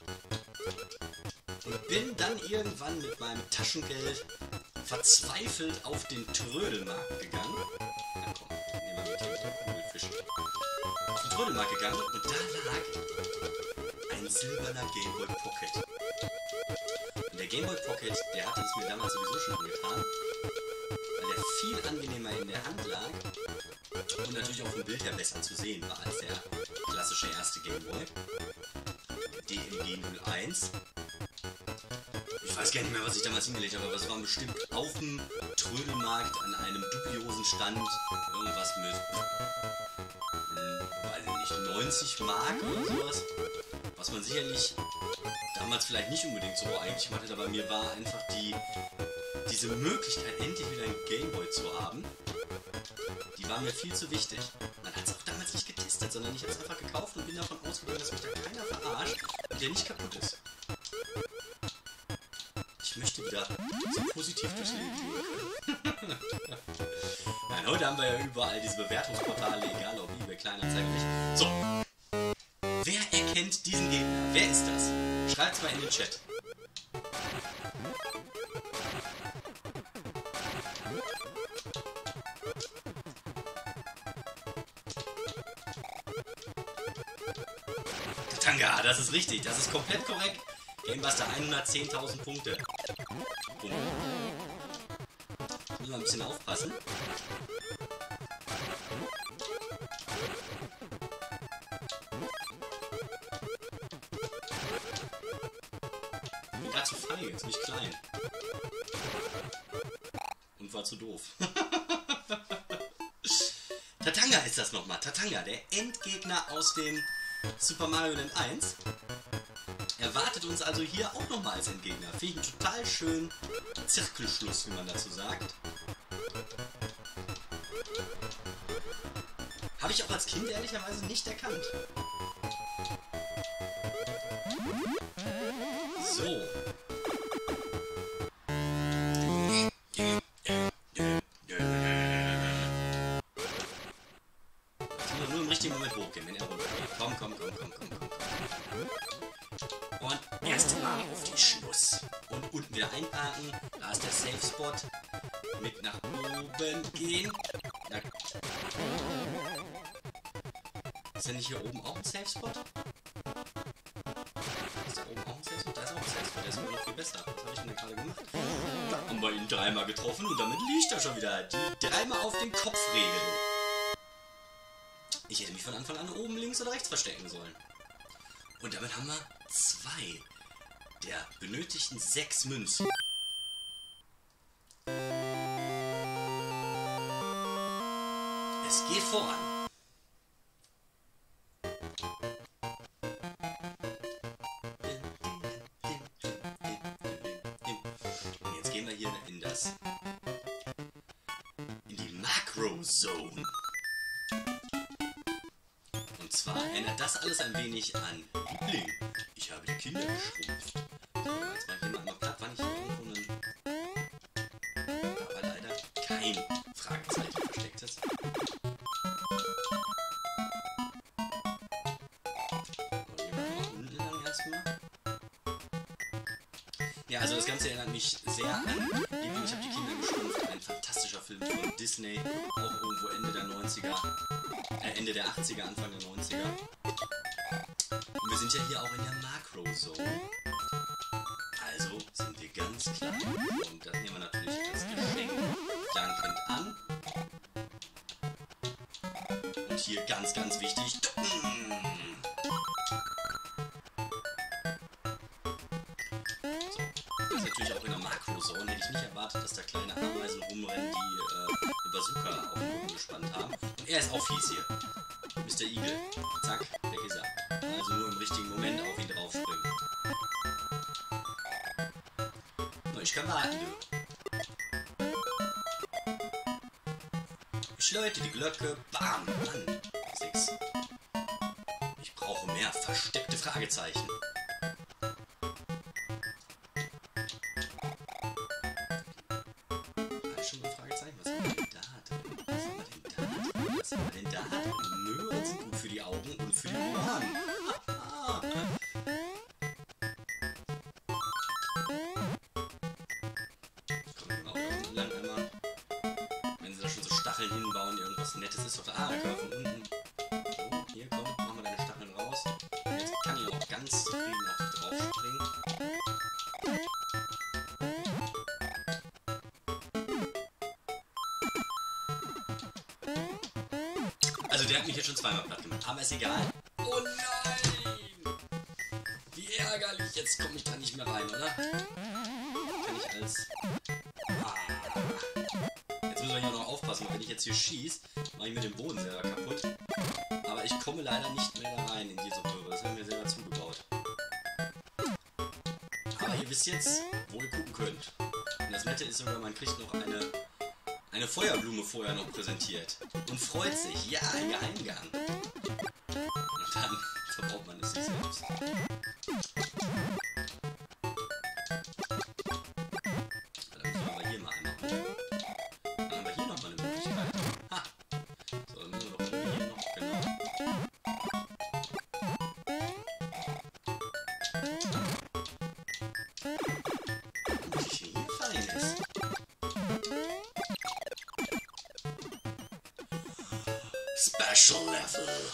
Und bin dann irgendwann mit meinem Taschengeld verzweifelt auf den Trödelmarkt gegangen. Na komm, nehmen wir mit hier mit dem Kugelfisch. Auf den Trödelmarkt gegangen und da lag ein silberner Gameboy Pocket. Und der Gameboy Pocket, der hatte es mir damals sowieso schon angetan, weil der viel angenehmer in der Hand lag und natürlich auch vom Bild her besser zu sehen war als der klassische erste Gameboy. D M G null eins. Ich weiß gar nicht mehr, was ich damals hingelegt habe, aber es war bestimmt auf dem Trödelmarkt an einem dubiosen Stand irgendwas mit, hm, weiß ich nicht, neunzig Mark oder sowas. Was man sicherlich damals vielleicht nicht unbedingt so eigentlich gemacht hat, aber mir war einfach die, diese Möglichkeit, endlich wieder einen Gameboy zu haben, die war mir viel zu wichtig. Man hat es auch damals nicht getestet, sondern ich habe es einfach gekauft und bin davon ausgegangen, dass mich da keiner verarscht und der nicht kaputt ist. Ich möchte wieder so positiv durchs Leben gehen können. Nein, heute haben wir ja überall diese Bewertungsportale, egal ob eBay, Kleinanzeigen oder nicht. So. Wer erkennt diesen Gegner? Wer ist das? Schreibt's mal in den Chat. Tatanga, das ist richtig, das ist komplett korrekt. Gamebuster hundertzehntausend Punkte. Boom. Müssen wir ein bisschen aufpassen. Ich bin gerade zu feige, jetzt bin ich klein. Und war zu doof. Tatanga ist das nochmal. Tatanga, der Endgegner aus dem Super Mario Land eins. Erwartet uns also hier auch nochmal als Endgegner. Finde ich einen total schönen Zirkelschluss, wie man dazu sagt. Habe ich auch als Kind ehrlicherweise nicht erkannt. So. Jetzt muss nur im richtigen Moment hochgehen, wenn er runtergeht. Komm, komm, komm, komm, komm, komm. Und erst mal auf die Schluss. Und unten wieder einparken. Da ist der Safe Spot. Mit nach oben gehen. Na. Ist ja nicht hier oben auch ein Safe Spot? Ist da oben auch ein Safe Spot? Da ist auch ein Safe Spot. Der ist immer noch viel besser. Was habe ich denn da gerade gemacht? Da haben wir ihn dreimal getroffen und damit liegt er schon wieder. Die dreimal auf den Kopf regeln. Ich hätte mich von Anfang an oben links oder rechts verstecken sollen. Und damit haben wir zwei der benötigten sechs Münzen. Es geht voran. Und jetzt gehen wir hier in das in die Macro Zone. Und zwar erinnert das alles ein wenig an Liebling. Ich habe die Kinder geschrumpft. So, jetzt mache ich jemand mal platt, wann ich hier irgendwo einen... Aber leider kein Fragezeichen verstecktes. Ja, also das Ganze erinnert mich sehr an Liebling, ich habe die Kinder geschrumpft. Ein fantastischer Film von Disney, auch irgendwo Ende der neunziger, äh, Ende der achtziger, Anfang der neunziger. Und wir sind ja hier auch in der Makro-Zone. Also sind wir ganz klar. Und das nehmen wir natürlich als Geschenk dankend an. Und hier ganz, ganz wichtig. Natürlich auch in der Makrozone hätte ich nicht erwartet, dass da kleine Ameisen rumrennen, die äh, eine Bazooka auf den Rücken gespannt haben. Und er ist auch fies hier. Mister Eagle. Zack, weg ist er. Also nur im richtigen Moment auf ihn draufspringen. Na, ich kann warten, du. Ich läute die Glocke. Bam, Mann. Sechs. Ich brauche mehr versteckte Fragezeichen. Was haben wir denn da? Möhren sind gut für die Augen und für die Ohren. Komm, wir auch da unten lang einmal. Wenn sie da schon so Stacheln hinbauen, irgendwas Nettes ist doch da. Ah, da können wir von unten. So, hier, komm, machen wir deine Stacheln raus. Jetzt kann ich auch ganz zufrieden auf dich drauf springen. Also der hat mich jetzt schon zweimal platt gemacht, aber ist egal. Oh nein! Wie ärgerlich, jetzt komme ich da nicht mehr rein, oder? Kann ich als... Ah. Jetzt müssen wir hier noch aufpassen, weil wenn ich jetzt hier schieße, mache ich mir den Boden selber kaputt. Aber ich komme leider nicht mehr da rein in diese Röhre, das haben wir selber zugebaut. Aber ihr wisst jetzt, wo ihr gucken könnt. Und das Nette ist sogar, man kriegt noch eine... eine Feuerblume vorher noch präsentiert und freut sich. Ja, ein Geheimgang. Und dann verbraucht man es sich selbst. Dann müssen wir hier mal einmal hoch. Dann haben wir hier nochmal eine Möglichkeit. Ha! So, dann müssen wir doch hier noch, genau. Und wie viel hier fein ist. Special Level.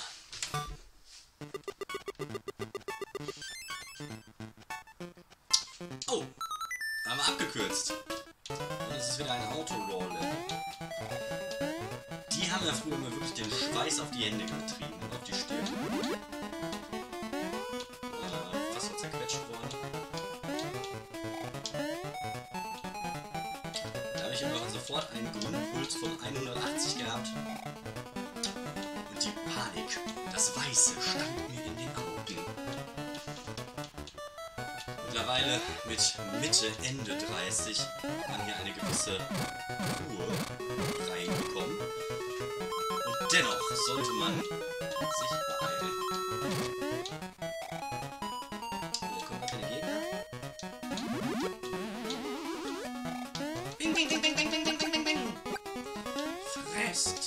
Oh, da haben wir abgekürzt. Und es ist wieder ein Auto-Roll-Level. Die haben ja früher mal wirklich den Schweiß auf die Hände getrieben und auf die Stirn. Äh, fast so zerquetscht worden. Da habe ich immer sofort einen Grundpuls von hundertachtzig gehabt. Die Panik, das Weiße stand mir in den Augen. Mittlerweile mit Mitte, Ende dreißig hat man hier eine gewisse Ruhe reinbekommen. Und dennoch sollte man sich beeilen. Hier kommen keine Gegner. Bing, bing, bing, bing, bing, bing, bing, bing, bing. Fresst.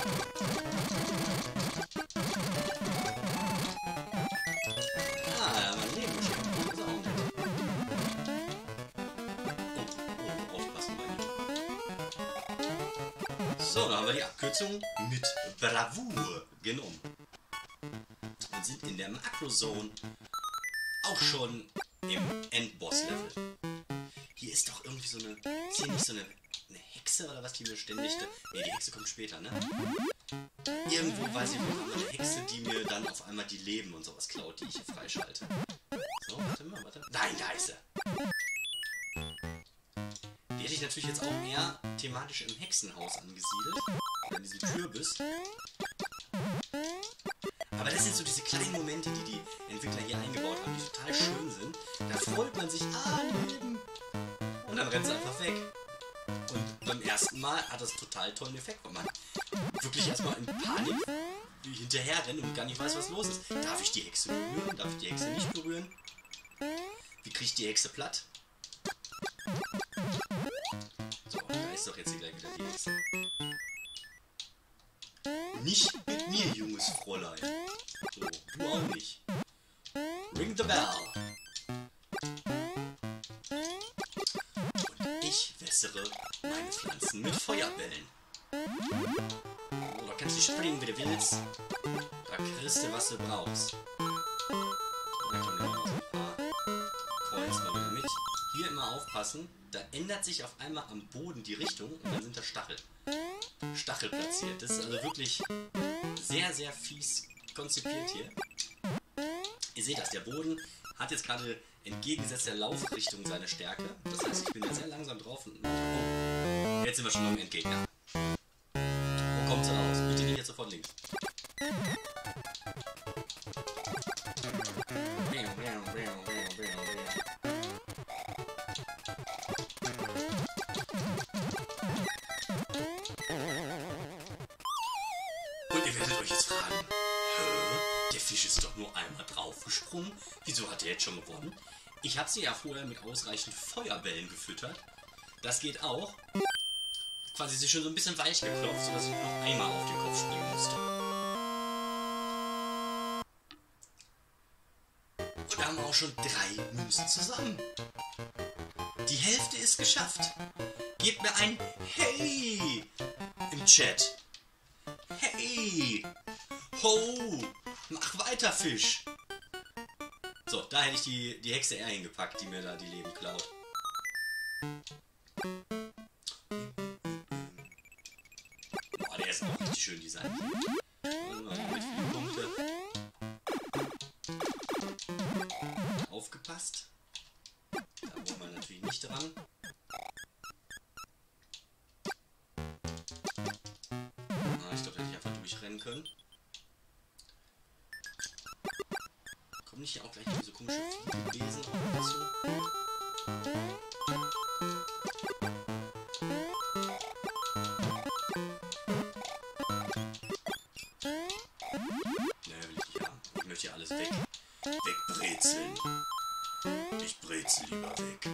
So, da haben wir die Abkürzung mit Bravour genommen. Und sind in der Makrozone auch schon im Endboss-Level. Hier ist doch irgendwie so eine... Ist hier nicht so eine, eine Hexe oder was, die mir ständig... Ne, die Hexe kommt später, ne? Irgendwo weiß ich noch eine Hexe, die mir dann auf einmal die Leben und sowas klaut, die ich hier freischalte. So, warte mal, warte. Nein, da ist sie. Die hätte ich natürlich jetzt auch mehr thematisch im Hexenhaus angesiedelt. Oder in diesem Kürbis. Aber das sind so diese kleinen Momente, die die Entwickler hier eingebaut haben, die total schön sind. Da freut man sich, ah, Leben. Und dann rennt es einfach weg. Und beim ersten Mal hat das total tollen Effekt, weil man wirklich erstmal in Panik hinterher renne und gar nicht weiß, was los ist. Darf ich die Hexe berühren? Darf ich die Hexe nicht berühren? Wie kriege ich die Hexe platt? So, da ist doch jetzt hier gleich wieder die Hexe. Nicht mit mir, junges Fräulein. So, du auch nicht. Ring the bell. Und ich wässere meine Pflanzen mit Feuerbällen. Oder kannst du springen, wie du willst. Da kriegst du, was du brauchst. Und dann kommen noch ein paar Coins mal wieder mit. Hier immer aufpassen. Da ändert sich auf einmal am Boden die Richtung und dann sind da Stachel. Stachel platziert. Das ist also wirklich sehr, sehr fies konzipiert hier. Ihr seht das, der Boden hat jetzt gerade entgegengesetzt der Laufrichtung seine Stärke. Das heißt, ich bin jetzt sehr langsam drauf und oh, jetzt sind wir schon beim Endgegner. Wo kommt sie raus? Bitte nicht jetzt sofort links. Und ihr werdet euch jetzt fragen, hä? Der Fisch ist doch nur einmal draufgesprungen. Wieso hat er jetzt schon gewonnen? Ich habe sie ja vorher mit ausreichend Feuerbällen gefüttert. Das geht auch. Quasi sie schon so ein bisschen weich geklopft, sodass ich nur noch einmal auf den Kopf springen musste. Und da haben wir auch schon drei Münzen zusammen. Die Hälfte ist geschafft. Gebt mir ein Hey im Chat. Hey! Ho! Mach weiter, Fisch! So, da hätte ich die, die Hexe eher hingepackt, die mir da die Leben klaut. Boah, der ist auch richtig schön designt. Mit vielen Punkte. Aufgepasst. Da wollen wir natürlich nicht dran. Ich glaube, da hätte ich einfach durchrennen können. Kommen nicht hier auch gleich diese komische Fliegenwesen auch dazu? Ne, will ich nicht haben. Ich möchte hier alles weg. Wegbrezeln. Ich brezel lieber weg.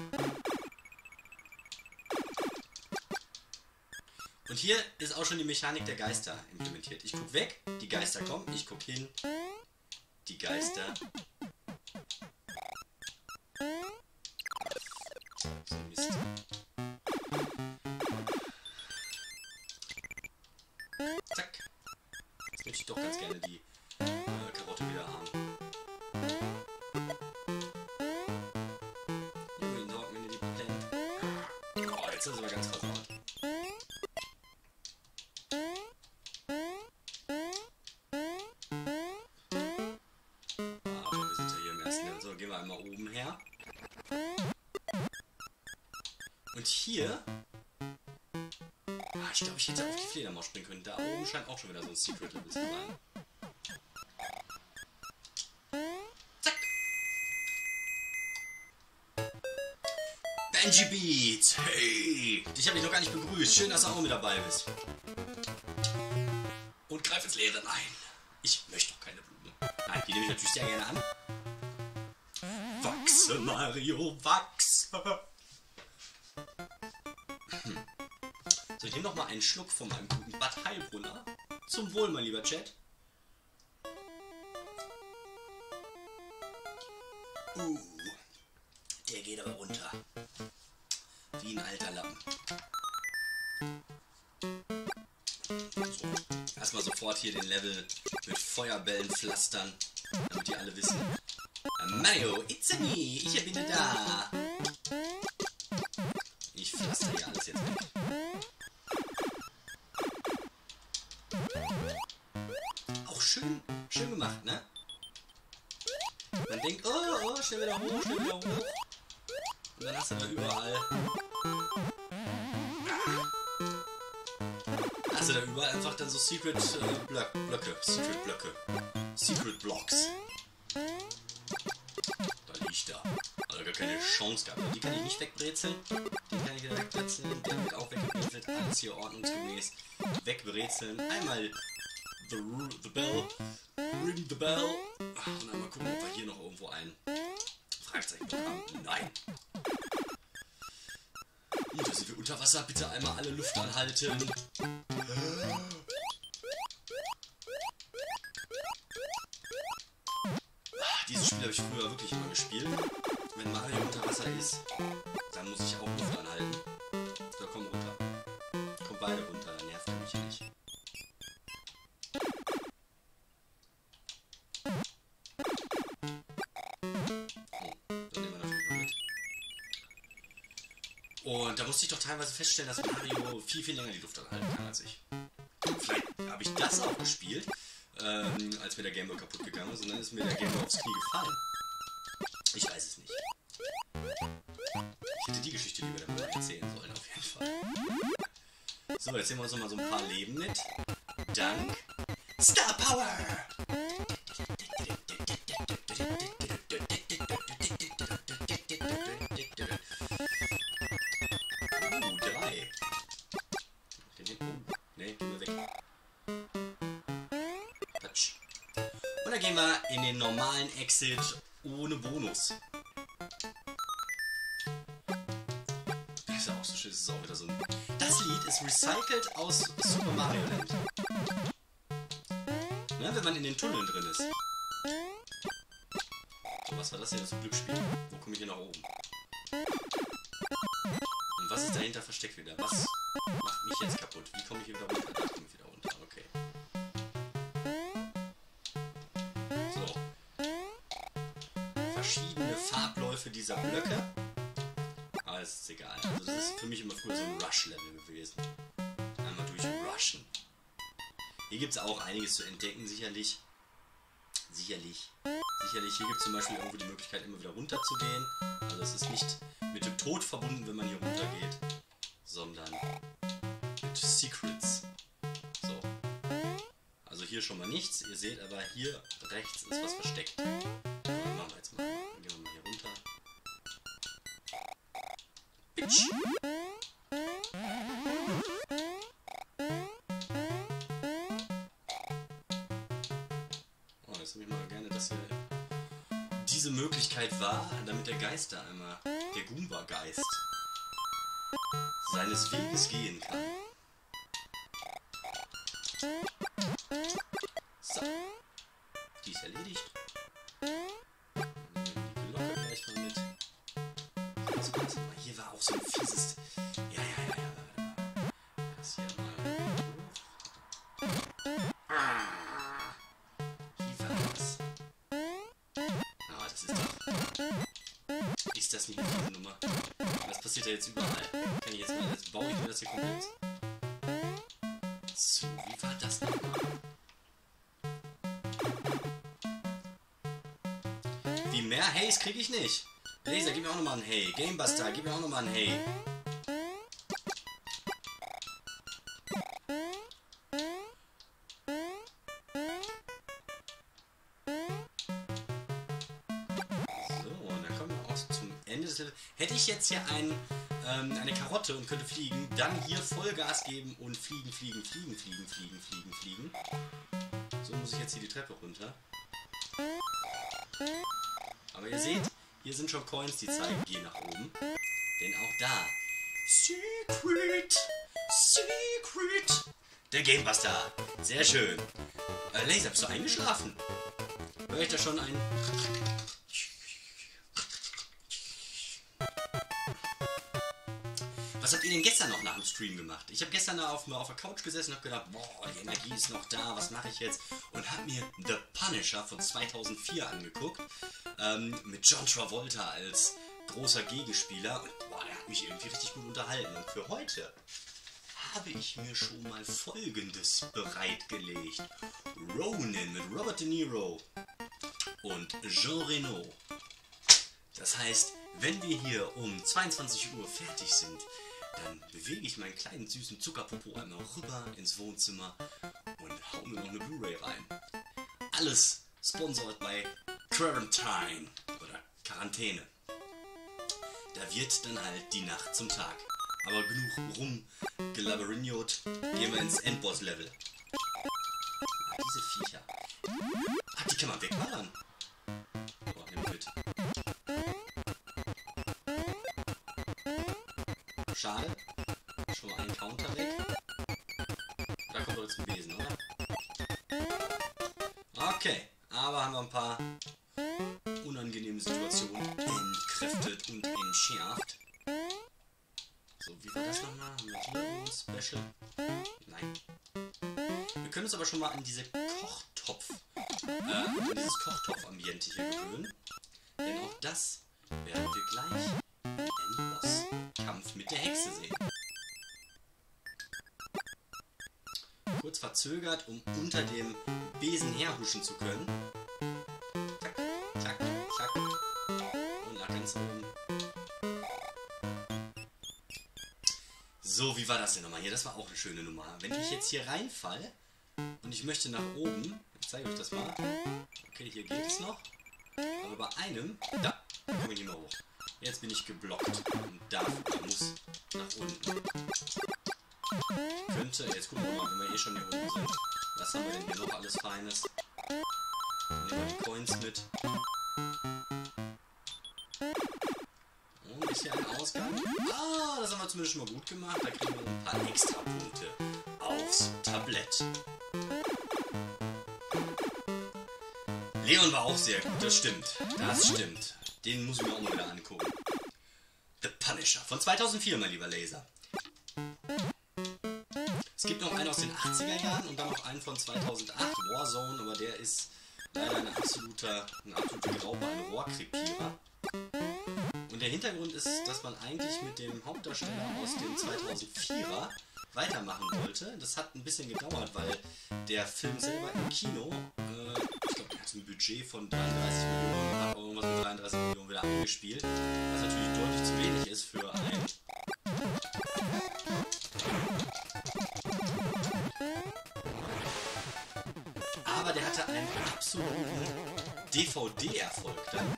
Und hier ist auch schon die Mechanik der Geister implementiert. Ich guck weg, die Geister kommen, ich guck hin, die Geister. So Mist. Zack. Jetzt möchte ich doch ganz gerne die äh, Karotte wieder haben. Junge, Dog, wenn ihr die pennt. Oh, jetzt ist es aber ganz versaut. Und hier... Ah, ich glaube, ich hätte auf die Fledermaus springen können. Da oben scheint auch schon wieder so ein Secret Level zu sein. Zack! Benji Beats! Hey! Dich habe ich noch gar nicht begrüßt. Schön, dass du auch mit dabei bist. Und greif ins Leere. Nein! Ich möchte doch keine Blumen. Nein, die nehme ich natürlich sehr gerne an. Wachse, Mario, wachse! Hm. So, ich nehme noch mal einen Schluck von meinem guten Bad Heilbrunner. Zum Wohl, mein lieber Chat. Uh, der geht aber runter. Wie ein alter Lappen. So, erstmal sofort hier den Level mit Feuerbällen pflastern, damit die alle wissen. Mario, it's a me, ich bin da. Ich pflaster hier alles jetzt weg. Auch schön, schön gemacht, ne? Man denkt, oh, oh, schnell wieder hoch, schnell wieder hoch. Und dann hast du da überall... Hast du da überall einfach dann so Secret äh, Blöcke, Blöcke, Secret Blöcke, Secret Blocks. Da liegt da. Also gar keine Chance gehabt. Die kann ich nicht wegbrezeln. Den kann ich wieder wegbrezeln. Der wird auch weggebrezelt. Alles hier ordnungsgemäß wegbrezeln. Einmal the, the bell, ring the bell. Und dann mal gucken, ob wir hier noch irgendwo ein Fragezeichen haben. Nein. Und da sind wir unter Wasser. Bitte einmal alle Luft anhalten. Dieses Spiel habe ich früher wirklich immer gespielt. Wenn Mario unter Wasser ist, dann muss ich auch Luft anhalten. So, komm runter. Komm beide runter, dann nervt er mich nicht. Und da musste ich doch teilweise feststellen, dass Mario viel, viel länger die Luft anhalten kann als ich. Vielleicht habe ich das auch gespielt, ähm, als mir der Gameboy kaputt gegangen ist, und dann ist mir der Gameboy aufs Knie gefallen. Ich weiß es nicht. Ich hätte die Geschichte lieber der Mama erzählen sollen, auf jeden Fall. So, jetzt nehmen wir uns noch mal so ein paar Leben mit. Dank Star Power! Und dann gehen wir in den normalen Exit ohne Bonus. Das ist ja auch so schön, das ist auch wieder so ein... Das Lied ist recycelt aus Super Mario Land. Ja, wenn man in den Tunneln drin ist. So, was war das hier? Das ist ein Glücksspiel. Wo komme ich hier nach oben? Und was ist dahinter versteckt wieder? Was macht mich jetzt kaputt? Wie komme ich hier wieder runter? Da komme ich wieder runter. Okay. So. Verschiedene Farbläufe dieser Blöcke. Aber es ist egal. Also das ist für mich immer früher so ein Rush-Level gewesen. Einmal durchrushen. Hier gibt es auch einiges zu entdecken, sicherlich. Sicherlich. Sicherlich. Hier gibt es zum Beispiel irgendwo die Möglichkeit, immer wieder runter zu gehen. Also es ist nicht mit dem Tod verbunden, wenn man hier runter geht, sondern mit Secrets. So. Also hier schon mal nichts. Ihr seht aber, hier rechts ist was versteckt. So, dann machen wir jetzt mal. Dann gehen wir mal hier runter. Bitch. Oh, jetzt nehme ich mal gerne, dass hier diese Möglichkeit war, damit der Geist da einmal, der Goomba-Geist, seines Weges gehen kann. So. Die ist erledigt. Die Glocke gleich mal mit. Also, warte mal, hier war auch so ein fieses... Ja, ja, ja, ja. Das hier mal... Wie war das? Ah, das ist doch... Ist das nicht eine gute Nummer? Das passiert ja jetzt überall. Kann ich jetzt mal... Jetzt baue ich mir das hier komplett... So, wie war das nochmal? Wie mehr Hays kriege ich nicht. Laser, gib mir auch nochmal ein Hey. Gamebuster, gib mir auch nochmal ein Hey. So, und dann kommen wir auch zum Ende des Levels. Hätte ich jetzt hier ein, ähm, eine Karotte und könnte fliegen, dann hier Vollgas geben und fliegen, fliegen, fliegen, fliegen, fliegen, fliegen, fliegen. So muss ich jetzt hier die Treppe runter. Aber ihr seht, hier sind schon Coins, die zeigen, geh nach oben. Denn auch da, Secret, Secret, der Gamebuster. Sehr schön. Äh, Laser, bist du eingeschlafen? Hör ich da schon ein... Was habt ihr denn gestern noch nach dem Stream gemacht? Ich habe gestern da auf, auf der Couch gesessen und habe gedacht, boah, die Energie ist noch da, was mache ich jetzt? Und habe mir The Punisher von zweitausendvier angeguckt, ähm, mit John Travolta als großer Gegenspieler. Und boah, der hat mich irgendwie richtig gut unterhalten. Und für heute habe ich mir schon mal Folgendes bereitgelegt. Ronin mit Robert De Niro und Jean Reno. Das heißt, wenn wir hier um zweiundzwanzig Uhr fertig sind, dann bewege ich meinen kleinen süßen Zuckerpopo einmal rüber ins Wohnzimmer und hau mir noch eine Blu-ray rein. Alles sponsored bei Quarantine oder Quarantäne. Da wird dann halt die Nacht zum Tag. Aber genug rumgelaberinjot, gehen wir ins Endboss-Level. diese Viecher. Ach, die kann man wegballern. Oh, nimm mit. Schade. Schon mal einen Counter weg. Da kommt doch jetzt ein Besen, oder? Okay, aber haben wir ein paar unangenehme Situationen entkräftet und entschärft. So, wie war das nochmal? Haben wir hier ein Special? Nein. Wir können uns aber schon mal an diese Kochtopf, äh, an dieses Kochtopf-Ambiente hier gewöhnen. Denn auch das werden wir gleich im Bosskampf mit der Hexe sehen. Kurz verzögert, um unter dem Besen herhuschen zu können. Zack, zack, zack. Und nach ganz oben. So, wie war das denn nochmal hier? Das war auch eine schöne Nummer. Wenn ich jetzt hier reinfalle und ich möchte nach oben, ich zeige euch das mal. Okay, hier geht es noch. Aber bei einem, da, komme ich nicht mehr hoch. Jetzt bin ich geblockt und darf oder muss nach unten. Könnte, jetzt gucken wir mal, wenn wir eh schon hier unten sind. Was haben wir denn hier noch alles Feines? Nehmen wir die Coins mit. Und ist hier ein Ausgang? Ah, das haben wir zumindest schon mal gut gemacht. Da kriegen wir ein paar extra Punkte aufs Tablett. Leon war auch sehr gut, das stimmt. Das stimmt. Den muss ich mir auch mal wieder angucken. The Punisher von zweitausendvier, mein lieber Laser. Es gibt noch einen aus den achtziger Jahren und dann noch einen von zweitausendacht, Warzone, aber der ist leider ein absoluter, ein absoluter Grauber, ein Rohrkrepierer. Und der Hintergrund ist, dass man eigentlich mit dem Hauptdarsteller aus dem zweitausendvierer weitermachen wollte. Das hat ein bisschen gedauert, weil der Film selber im Kino, äh, ich glaube, der hat ein Budget von dreiunddreißig Millionen und hat auch irgendwas mit dreiunddreißig Millionen wieder angespielt, was natürlich deutlich zu wenig ist für ein aber der hatte einen absoluten D V D-Erfolg dann.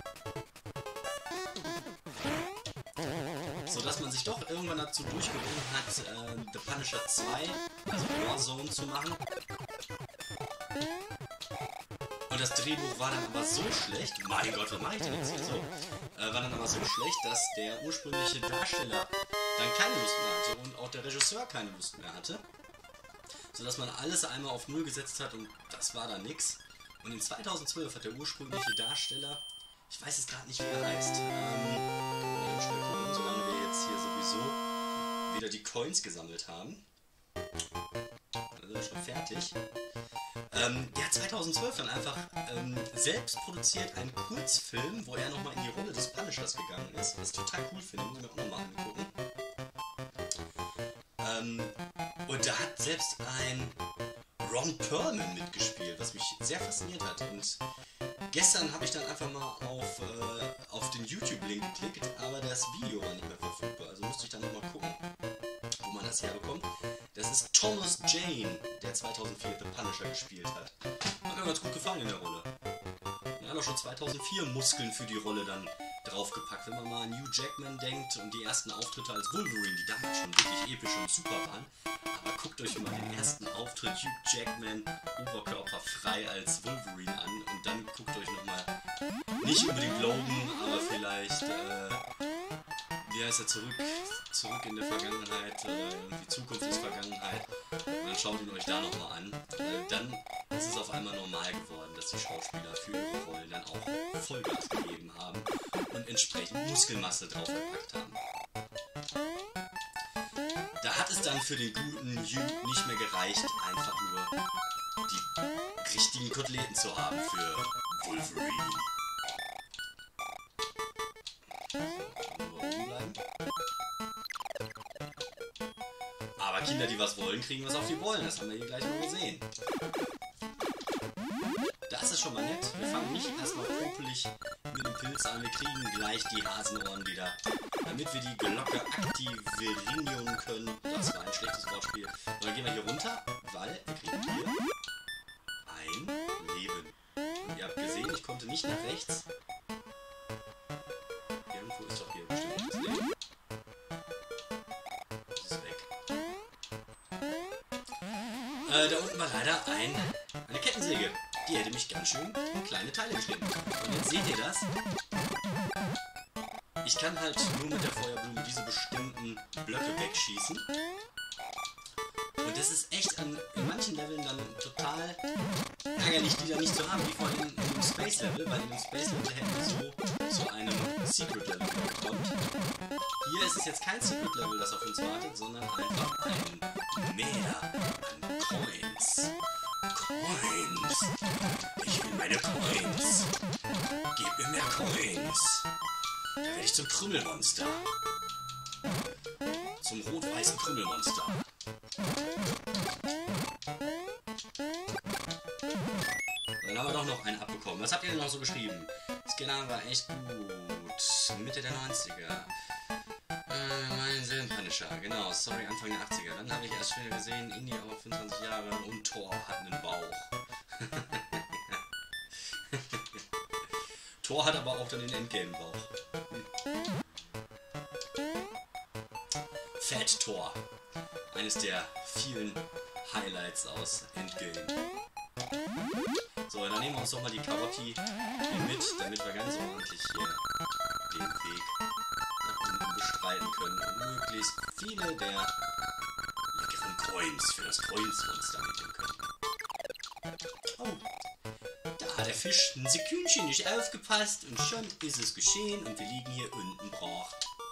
Sodass man sich doch irgendwann dazu durchgerungen hat, äh, The Punisher zwei, also Warzone, zu machen. Und das Drehbuch war dann aber so schlecht, mein Gott, was mache ich denn jetzt hier so? Äh, war dann aber so schlecht, dass der ursprüngliche Darsteller dann keine Lust mehr hatte und auch der Regisseur keine Lust mehr hatte. Sodass man alles einmal auf Null gesetzt hat und das war dann nix. Und in zweitausendzwölf hat der ursprüngliche Darsteller, ich weiß es gerade nicht, wie er heißt, ähm, schnell gucken, solange wir jetzt hier sowieso wieder die Coins gesammelt haben. Dann sind wir schon fertig. Ähm, der hat zweitausendzwölf dann einfach ähm, selbst produziert einen Kurzfilm, wo er nochmal in die Rolle des Punishers gegangen ist. Was ich total cool finde, muss ich mir auch nochmal angucken. Ähm, und da hat selbst ein Ron Perlman mitgespielt, was mich sehr fasziniert hat. Und gestern habe ich dann einfach mal auf, äh, auf den YouTube-Link geklickt, aber das Video war nicht mehr verfügbar. Also musste ich dann nochmal gucken, wo man das herbekommt. Das ist Thomas Jane, der zweitausendvier The Punisher gespielt hat. Hat mir ganz gut gefallen in der Rolle. Er hat auch schon zweitausendvier Muskeln für die Rolle dann draufgepackt. Wenn man mal an Hugh Jackman denkt und die ersten Auftritte als Wolverine, die damals schon wirklich episch und super waren. Aber guckt euch mal den ersten Auftritt Hugh Jackman oberkörperfrei als Wolverine an und dann guckt euch nochmal, nicht unbedingt Logan, aber vielleicht, äh, wie heißt er, zurück, zurück in der Vergangenheit, oder irgendwie Zukunft ist Vergangenheit. Und dann schaut ihn euch da nochmal an. Äh, dann ist es auf einmal normal geworden, dass die Schauspieler für ihre Rollen dann auch Vollgas gegeben haben und entsprechend Muskelmasse draufgepackt haben. Da hat es dann für den guten Hugh nicht mehr gereicht, einfach nur die richtigen Koteletten zu haben für Wolverine. So, nur oben bleiben. Aber Kinder, die was wollen, kriegen was auf die Bollen. Das haben wir hier gleich mal gesehen. Das ist schon mal nett. Wir fangen nicht erstmal popelig mit dem Pilz an. Wir kriegen gleich die Hasenohren wieder. Damit wir die Glocke aktivieren können. Das war ein schlechtes Wortspiel. Und dann gehen wir hier runter, weil wir kriegen hier ein Leben. Und ihr habt gesehen, ich konnte nicht nach rechts. Irgendwo ist doch hier bestimmt das Leben. Das ist weg. Äh, da unten war leider ein, eine Kettensäge. Die hätte mich ganz schön in kleine Teile geschnitten. Und jetzt seht ihr das. Ich kann halt nur mit der Feuerblume diese bestimmten Blöcke wegschießen. Und das ist echt an in manchen Leveln dann total ärgerlich, die da nicht zu haben, wie vorhin in dem Space Level, weil in dem Space Level hätten wir so zu einem Secret Level bekommen. Hier ist es jetzt kein Secret Level, das auf uns wartet, sondern einfach ein Meer an Coins. Coins! Ich will meine Coins! Gib mir mehr Coins! Da werde ich zum Krümmelmonster. Zum rot-weißen Krümmelmonster. Dann haben wir doch noch einen abbekommen. Was habt ihr denn noch so geschrieben? Scanner war echt gut. Mitte der neunziger. Äh, mein Zen-Punisher. Genau, sorry, Anfang der achtziger. Dann habe ich erst schon gesehen, Indie auf fünfundzwanzig Jahre und Thor hat einen Bauch. Thor hat aber auch dann den Endgame-Bauch. Fat Thor. Eines der vielen Highlights aus Endgame. So, dann nehmen wir uns doch mal die Karotti mit, damit wir ganz ordentlich hier den Weg nach unten bestreiten können und möglichst viele der leckeren Coins für das Coins-Monster mitnehmen können. Oh, da hat der Fisch ein Sekündchen nicht aufgepasst und schon ist es geschehen und wir liegen hier unten brach.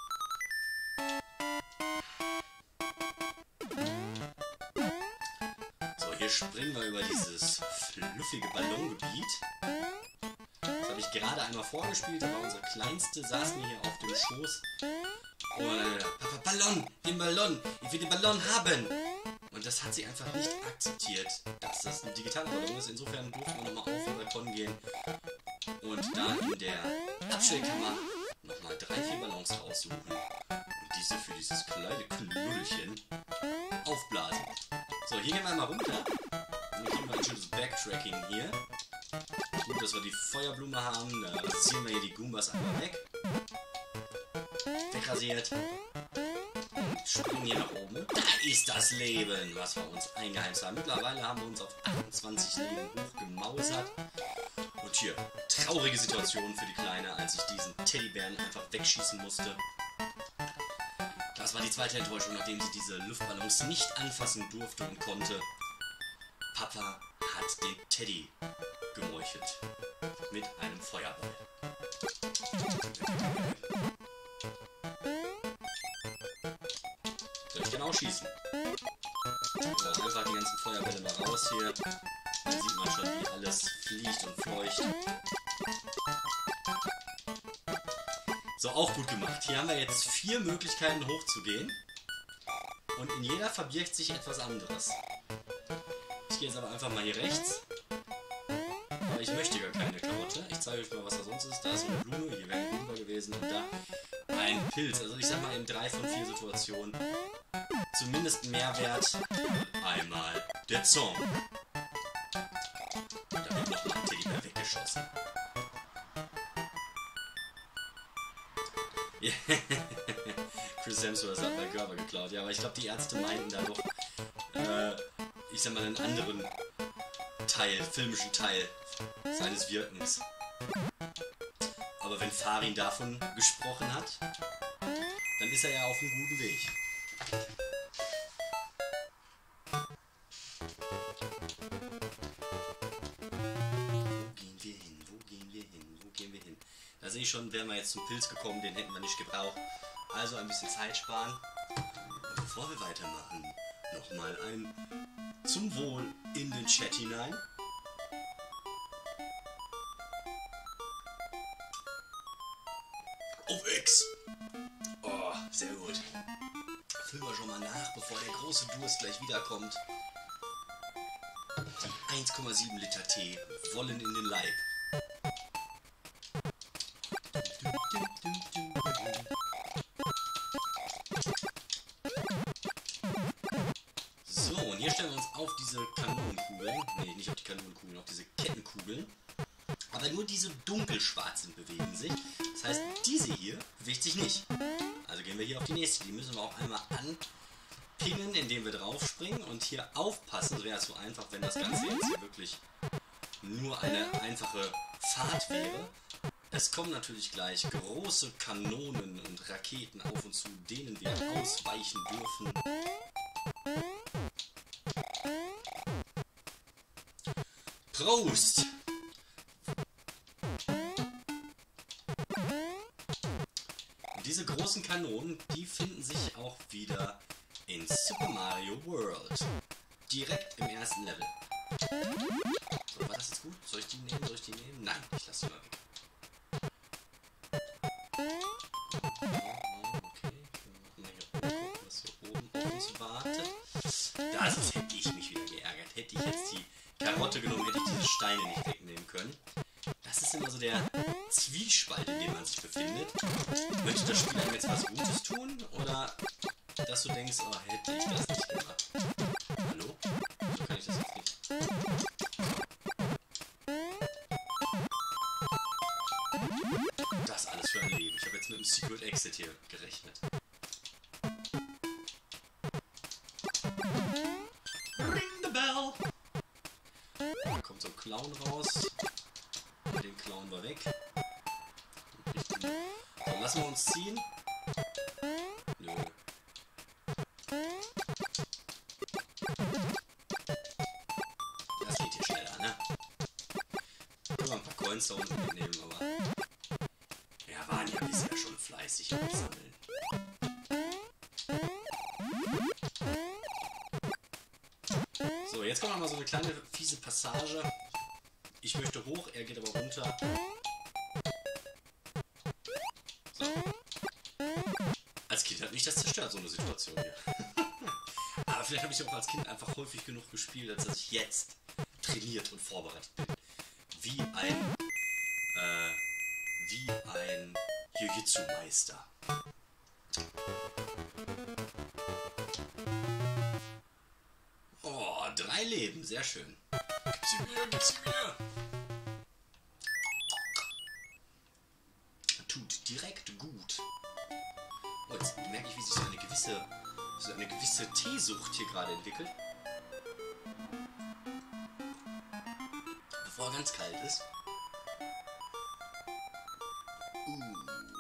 Hier springen wir über dieses fluffige Ballongebiet. Das habe ich gerade einmal vorgespielt, aber unsere Kleinste saß mir hier auf dem Schoß. Und Papa, Ballon, den Ballon, ich will den Ballon haben. Und das hat sie einfach nicht akzeptiert, dass das ein digitaler Ballon ist. Insofern durften wir nochmal auf den Balkon gehen und da in der Abstellkammer nochmal drei, vier Ballons raussuchen und diese für dieses kleine Knuddelchen aufblasen. So, hier gehen wir mal runter. Dann kriegen wir ein schönes Backtracking hier. Gut, dass wir die Feuerblume haben. Da rasieren wir hier die Goombas einmal weg. Wegrasiert. Und springen hier nach oben. Und da ist das Leben, was wir uns eingeheimst haben. Mittlerweile haben wir uns auf achtundzwanzig Leben hochgemausert. Und hier, traurige Situation für die Kleine, als ich diesen Teddybären einfach wegschießen musste. Das war die zweite Enttäuschung, nachdem sie diese Luftballons nicht anfassen durfte und konnte. Papa hat den Teddy gemeuchelt. Mit einem Feuerball. Soll ich genau schießen? So, einfach die ganzen Feuerbälle mal raus hier. Dann sieht man schon, wie alles fliegt und fleucht. So, auch gut gemacht. Hier haben wir jetzt vier Möglichkeiten hochzugehen. Und in jeder verbirgt sich etwas anderes. Ich gehe jetzt aber einfach mal hier rechts. Aber ich möchte gar keine Karotte. Ich zeige euch mal, was da sonst ist. Da ist eine Blume, hier wäre eine Blume gewesen und da ein Pilz. Also ich sag mal in drei von vier Situationen zumindest Mehrwert. Einmal der Zorn. Und da wird nochmal ein Teddybär weggeschossen. Chris Hemsworth hat bei Körper geklaut. Ja, aber ich glaube, die Ärzte meinten da doch, äh, ich sag mal, einen anderen Teil, filmischen Teil seines Wirkens. Aber wenn Farin davon gesprochen hat, dann ist er ja auf einem guten Weg. Wo gehen wir hin? Wo gehen wir hin? Wo gehen wir hin? Da sehe ich schon, wären wir jetzt zum Pilz gekommen, den hätten wir nicht gebraucht. Also ein bisschen Zeit sparen. Und bevor wir weitermachen, nochmal ein zum Wohl in den Chat hinein. Auf X! Oh, sehr gut. Füllen wir schon mal nach, bevor der große Durst gleich wiederkommt. Die eins Komma sieben Liter Tee wollen in den Leib. So, und hier stellen wir uns auf diese Kanonenkugeln. Ne, nicht auf die Kanonenkugeln, auf diese Kettenkugeln. Aber nur diese dunkelschwarzen bewegen sich. Das heißt, diese hier bewegt sich nicht. Also gehen wir hier auf die nächste. Die müssen wir auch einmal pinnen, indem wir draufspringen und hier aufpassen. Es wäre so einfach, wenn das Ganze jetzt hier wirklich nur eine einfache Fahrt wäre. Es kommen natürlich gleich große Kanonen und Raketen auf uns zu, denen wir ausweichen dürfen. Prost! Diese großen Kanonen, die finden sich auch wieder in Super Mario World. Direkt im ersten Level. So, war das jetzt gut? Soll ich die nehmen? Soll ich die nehmen? Nein, ich lasse die mal weg. Okay, mal hier oben gucken, was hier oben auf uns wartet. Das hätte ich mich wieder geärgert. Hätte ich jetzt die Karotte genommen, hätte ich diese Steine nicht wegnehmen können. Das ist immer so der Zwiespalt, in dem man sich befindet. Möchte das Spiel einem jetzt was Gutes tun? Oder dass du denkst, oh, hätte ich das nicht gemacht? Hallo? So kann ich das jetzt nicht. Das alles für ein Leben. Ich habe jetzt mit dem Secret Exit hier gerechnet. Ring the bell! Da kommt so ein Clown raus. Den klauen wir weg. So, lassen wir uns ziehen. Nö. Das geht hier schneller, ne? Können wir ein paar Coins da unten mitnehmen, aber wir waren ja bisher schon fleißig am Sammeln. So, jetzt kommt noch mal so eine kleine fiese Passage. Ich möchte hoch, er geht aber runter. So. Als Kind hat mich das zerstört, so eine Situation hier. Aber vielleicht habe ich auch als Kind einfach häufig genug gespielt, als dass ich jetzt trainiert und vorbereitet bin. Wie ein, äh, wie ein Jiu-Jitsu-Meister. Oh, drei Leben, sehr schön. Gib sie mir, gib sie mir! Tut direkt gut. Oh, jetzt merke ich, wie sich so eine gewisse, so eine gewisse Teesucht hier gerade entwickelt. Bevor er ganz kalt ist. Uh.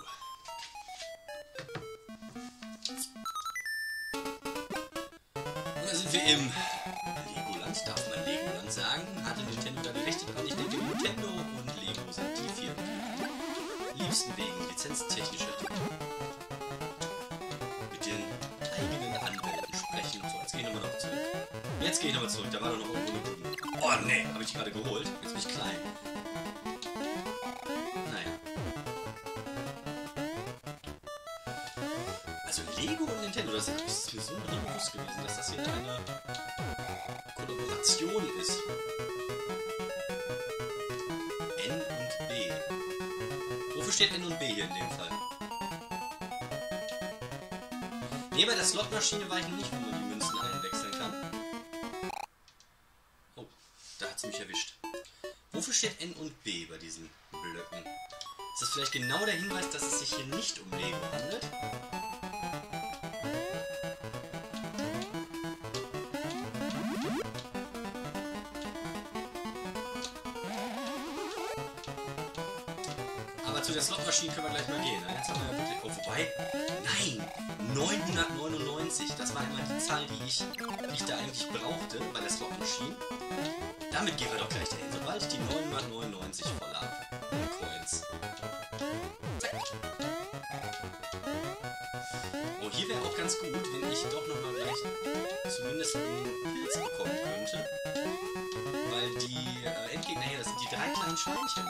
Und da sind wir im Legoland, darf man Legoland sagen. Hatte Nintendo da die Rechte dran? Ich denke, Nintendo und Lego sind die vier liebsten wegen lizenztechnischer Dinge. Mit den eigenen Anwälten sprechen. So, jetzt gehen wir nochmal zurück. Jetzt gehe ich nochmal zurück, da war doch noch irgendwo eine Blume. Oh ne, habe ich die gerade geholt. Jetzt bin ich klein. Naja. Also Lego und Nintendo, das ist mir so noch nie bewusst gewesen, dass das hier eine Kollaboration ist. N und B. Wofür steht N und B hier in dem Fall? Ne, bei der Slotmaschine war ich noch nicht, wo man die Münzen einwechseln kann. Oh, da hat es mich erwischt. Wofür steht N und B bei diesen Blöcken? Ist das vielleicht genau der Hinweis, dass es sich hier nicht um Lego handelt? Aber zu der Slotmaschine können wir gleich mal gehen. Jetzt haben wir ja wirklich... Oh, wobei... Nein! neunhundertneunundneunzig, das war immer die Zahl, die ich, die ich da eigentlich brauchte bei der Slotmaschine. Damit gehen wir doch gleich dahin, sobald ich die neunhundertneunundneunzig voll habe. Coins. Zack. Oh, hier wäre auch ganz gut, wenn ich doch nochmal gleich zumindest einen Pilz bekommen könnte. Weil die äh, Endgegner hier, das sind die drei kleinen Schweinchen.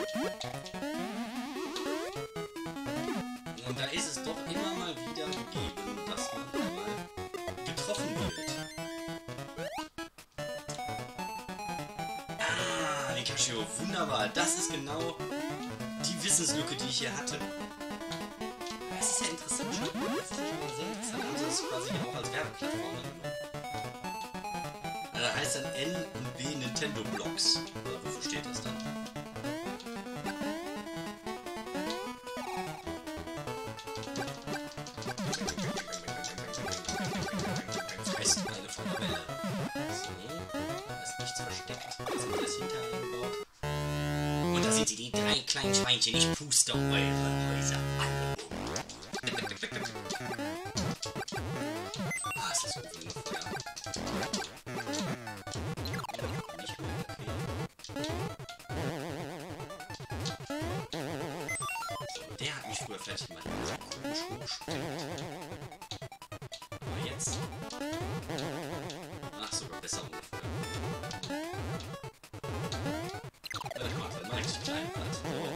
Und da ist es doch immer mal wieder gegeben, dass man einmal getroffen wird. Ah, Pikachu, wunderbar. Das ist genau die Wissenslücke, die ich hier hatte. Das ist ja interessant. Das ist ja schon sehr interessant. Also das ist quasi auch als Werbeplattform genommen. Da heißt dann N und B Nintendo Blocks. Oder wofür steht das dann? versteckt. Also das hinter eingebaut. Und da sind sie, die drei kleinen Schweinchen. Ich puste eure Häuser an. Ah, ist das gut für Feuer. Nicht mehr, okay. So, der hat mich früher fertig gemacht. Der so komisch hochspringt. Aber jetzt... Ach, sogar besser ohne Feuer. Ja, ich mag, wenn man richtig klein hat. Oh.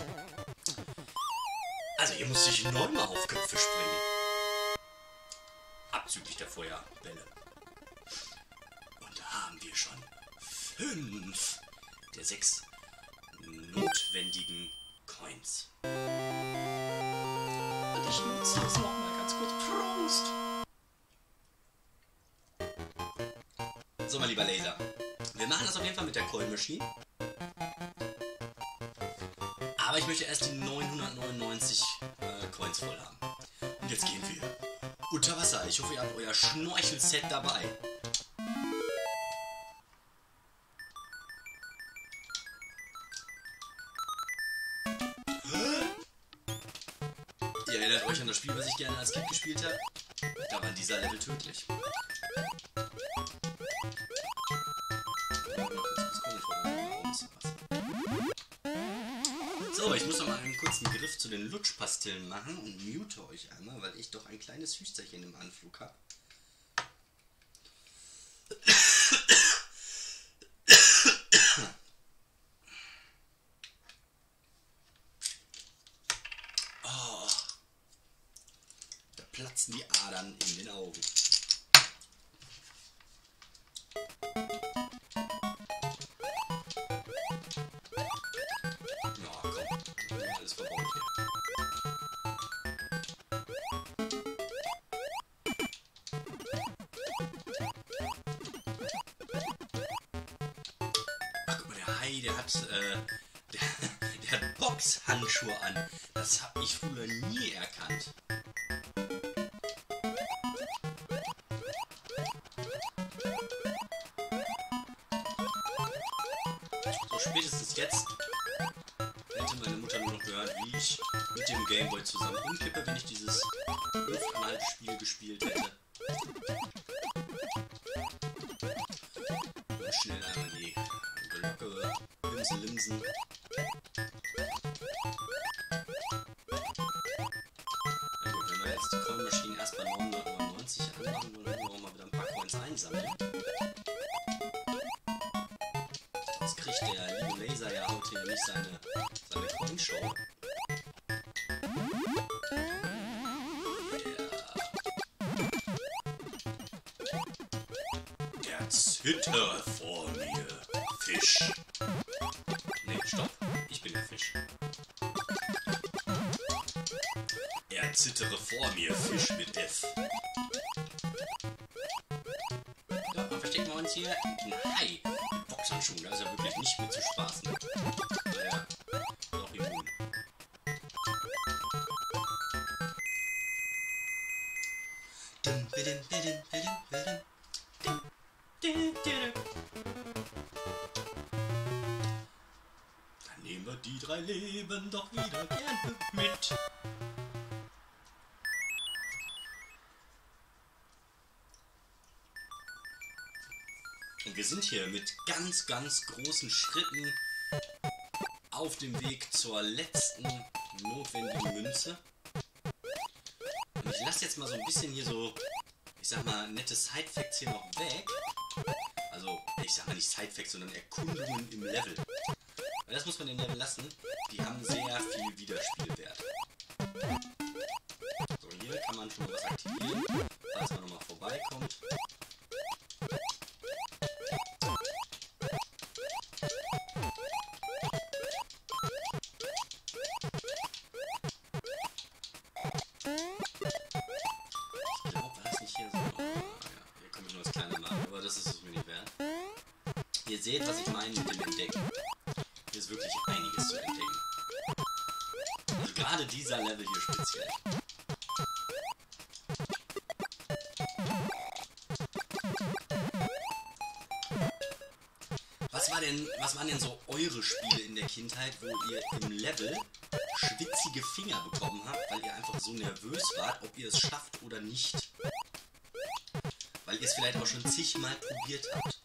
Also hier musste ich neunmal auf Köpfe springen. Abzüglich der Feuerbälle. Und da haben wir schon fünf der sechs notwendigen Coins. Und ich nutze das nochmal ganz kurz. Prost! So, mein lieber Laser. Wir machen das auf jeden Fall mit der Coin Machine. Aber ich möchte erst die neunhundertneunundneunzig äh, Coins voll haben. Und jetzt gehen wir unter Wasser. Ich hoffe, ihr habt euer Schnorchelset dabei. Ihr erinnert euch an das Spiel, was ich gerne als Kind gespielt habe? Da war dieser Level tödlich. So, ich muss noch mal einen kurzen Griff zu den Lutschpastillen machen und mute euch einmal, weil ich doch ein kleines Hüsterchen im Anflug habe. Oh, da platzen die Adern in den Augen. Der hat, äh, der, der hat Boxhandschuhe an. Das habe ich früher nie erkannt. So spätestens jetzt hätte meine Mutter nur noch gehört, wie ich mit dem Gameboy zusammen umkippe, wenn ich dieses Luftmalspiel gespielt hätte. Und schnell einmal die Glocke Limsen, Limsen. Na gut, wenn wir jetzt die Coin Machine erst bei neunhundertneunundneunzig anmachen, dann wollen wir auch mal wieder ein paar Coins einsammeln. Sonst kriegt der liebe Laser ja heute hier nicht seine, seine Coin-Show. Der, der Zitter vor mir, Fisch. Nee, stopp. Ich bin der Fisch. Er zittere vor mir, Fisch mit F. Ja, dann verstecken wir uns hier ein Hai mit Boxhandschuhen. Da ist ja wirklich nicht mit zu spaßen. Naja, ist auch immun. Dum, bidum, bidum, bidum, bidum. Dum, dum, dum. Dann nehmen wir die drei Leben doch wieder gerne mit. Und wir sind hier mit ganz, ganz großen Schritten auf dem Weg zur letzten notwendigen Münze. Und ich lasse jetzt mal so ein bisschen hier so, ich sag mal, nette Sidefacts hier noch weg. Also, ich sag mal nicht Sidefacts, sondern Erkundungen im Level. Weil das muss man den Level lassen. Die haben sehr viel Wiederspielwert. So, hier kann man schon mal was aktivieren, falls man nochmal vorbeikommt. Ihr seht, was ich meine mit dem Entdecken. Hier ist wirklich einiges zu entdecken. Also gerade dieser Level hier speziell. waren denn so eure Spiele in der Kindheit, wo ihr im Level schwitzige Finger bekommen habt, weil ihr einfach so nervös wart, ob ihr es schafft oder nicht? Weil ihr es vielleicht auch schon zigmal probiert habt.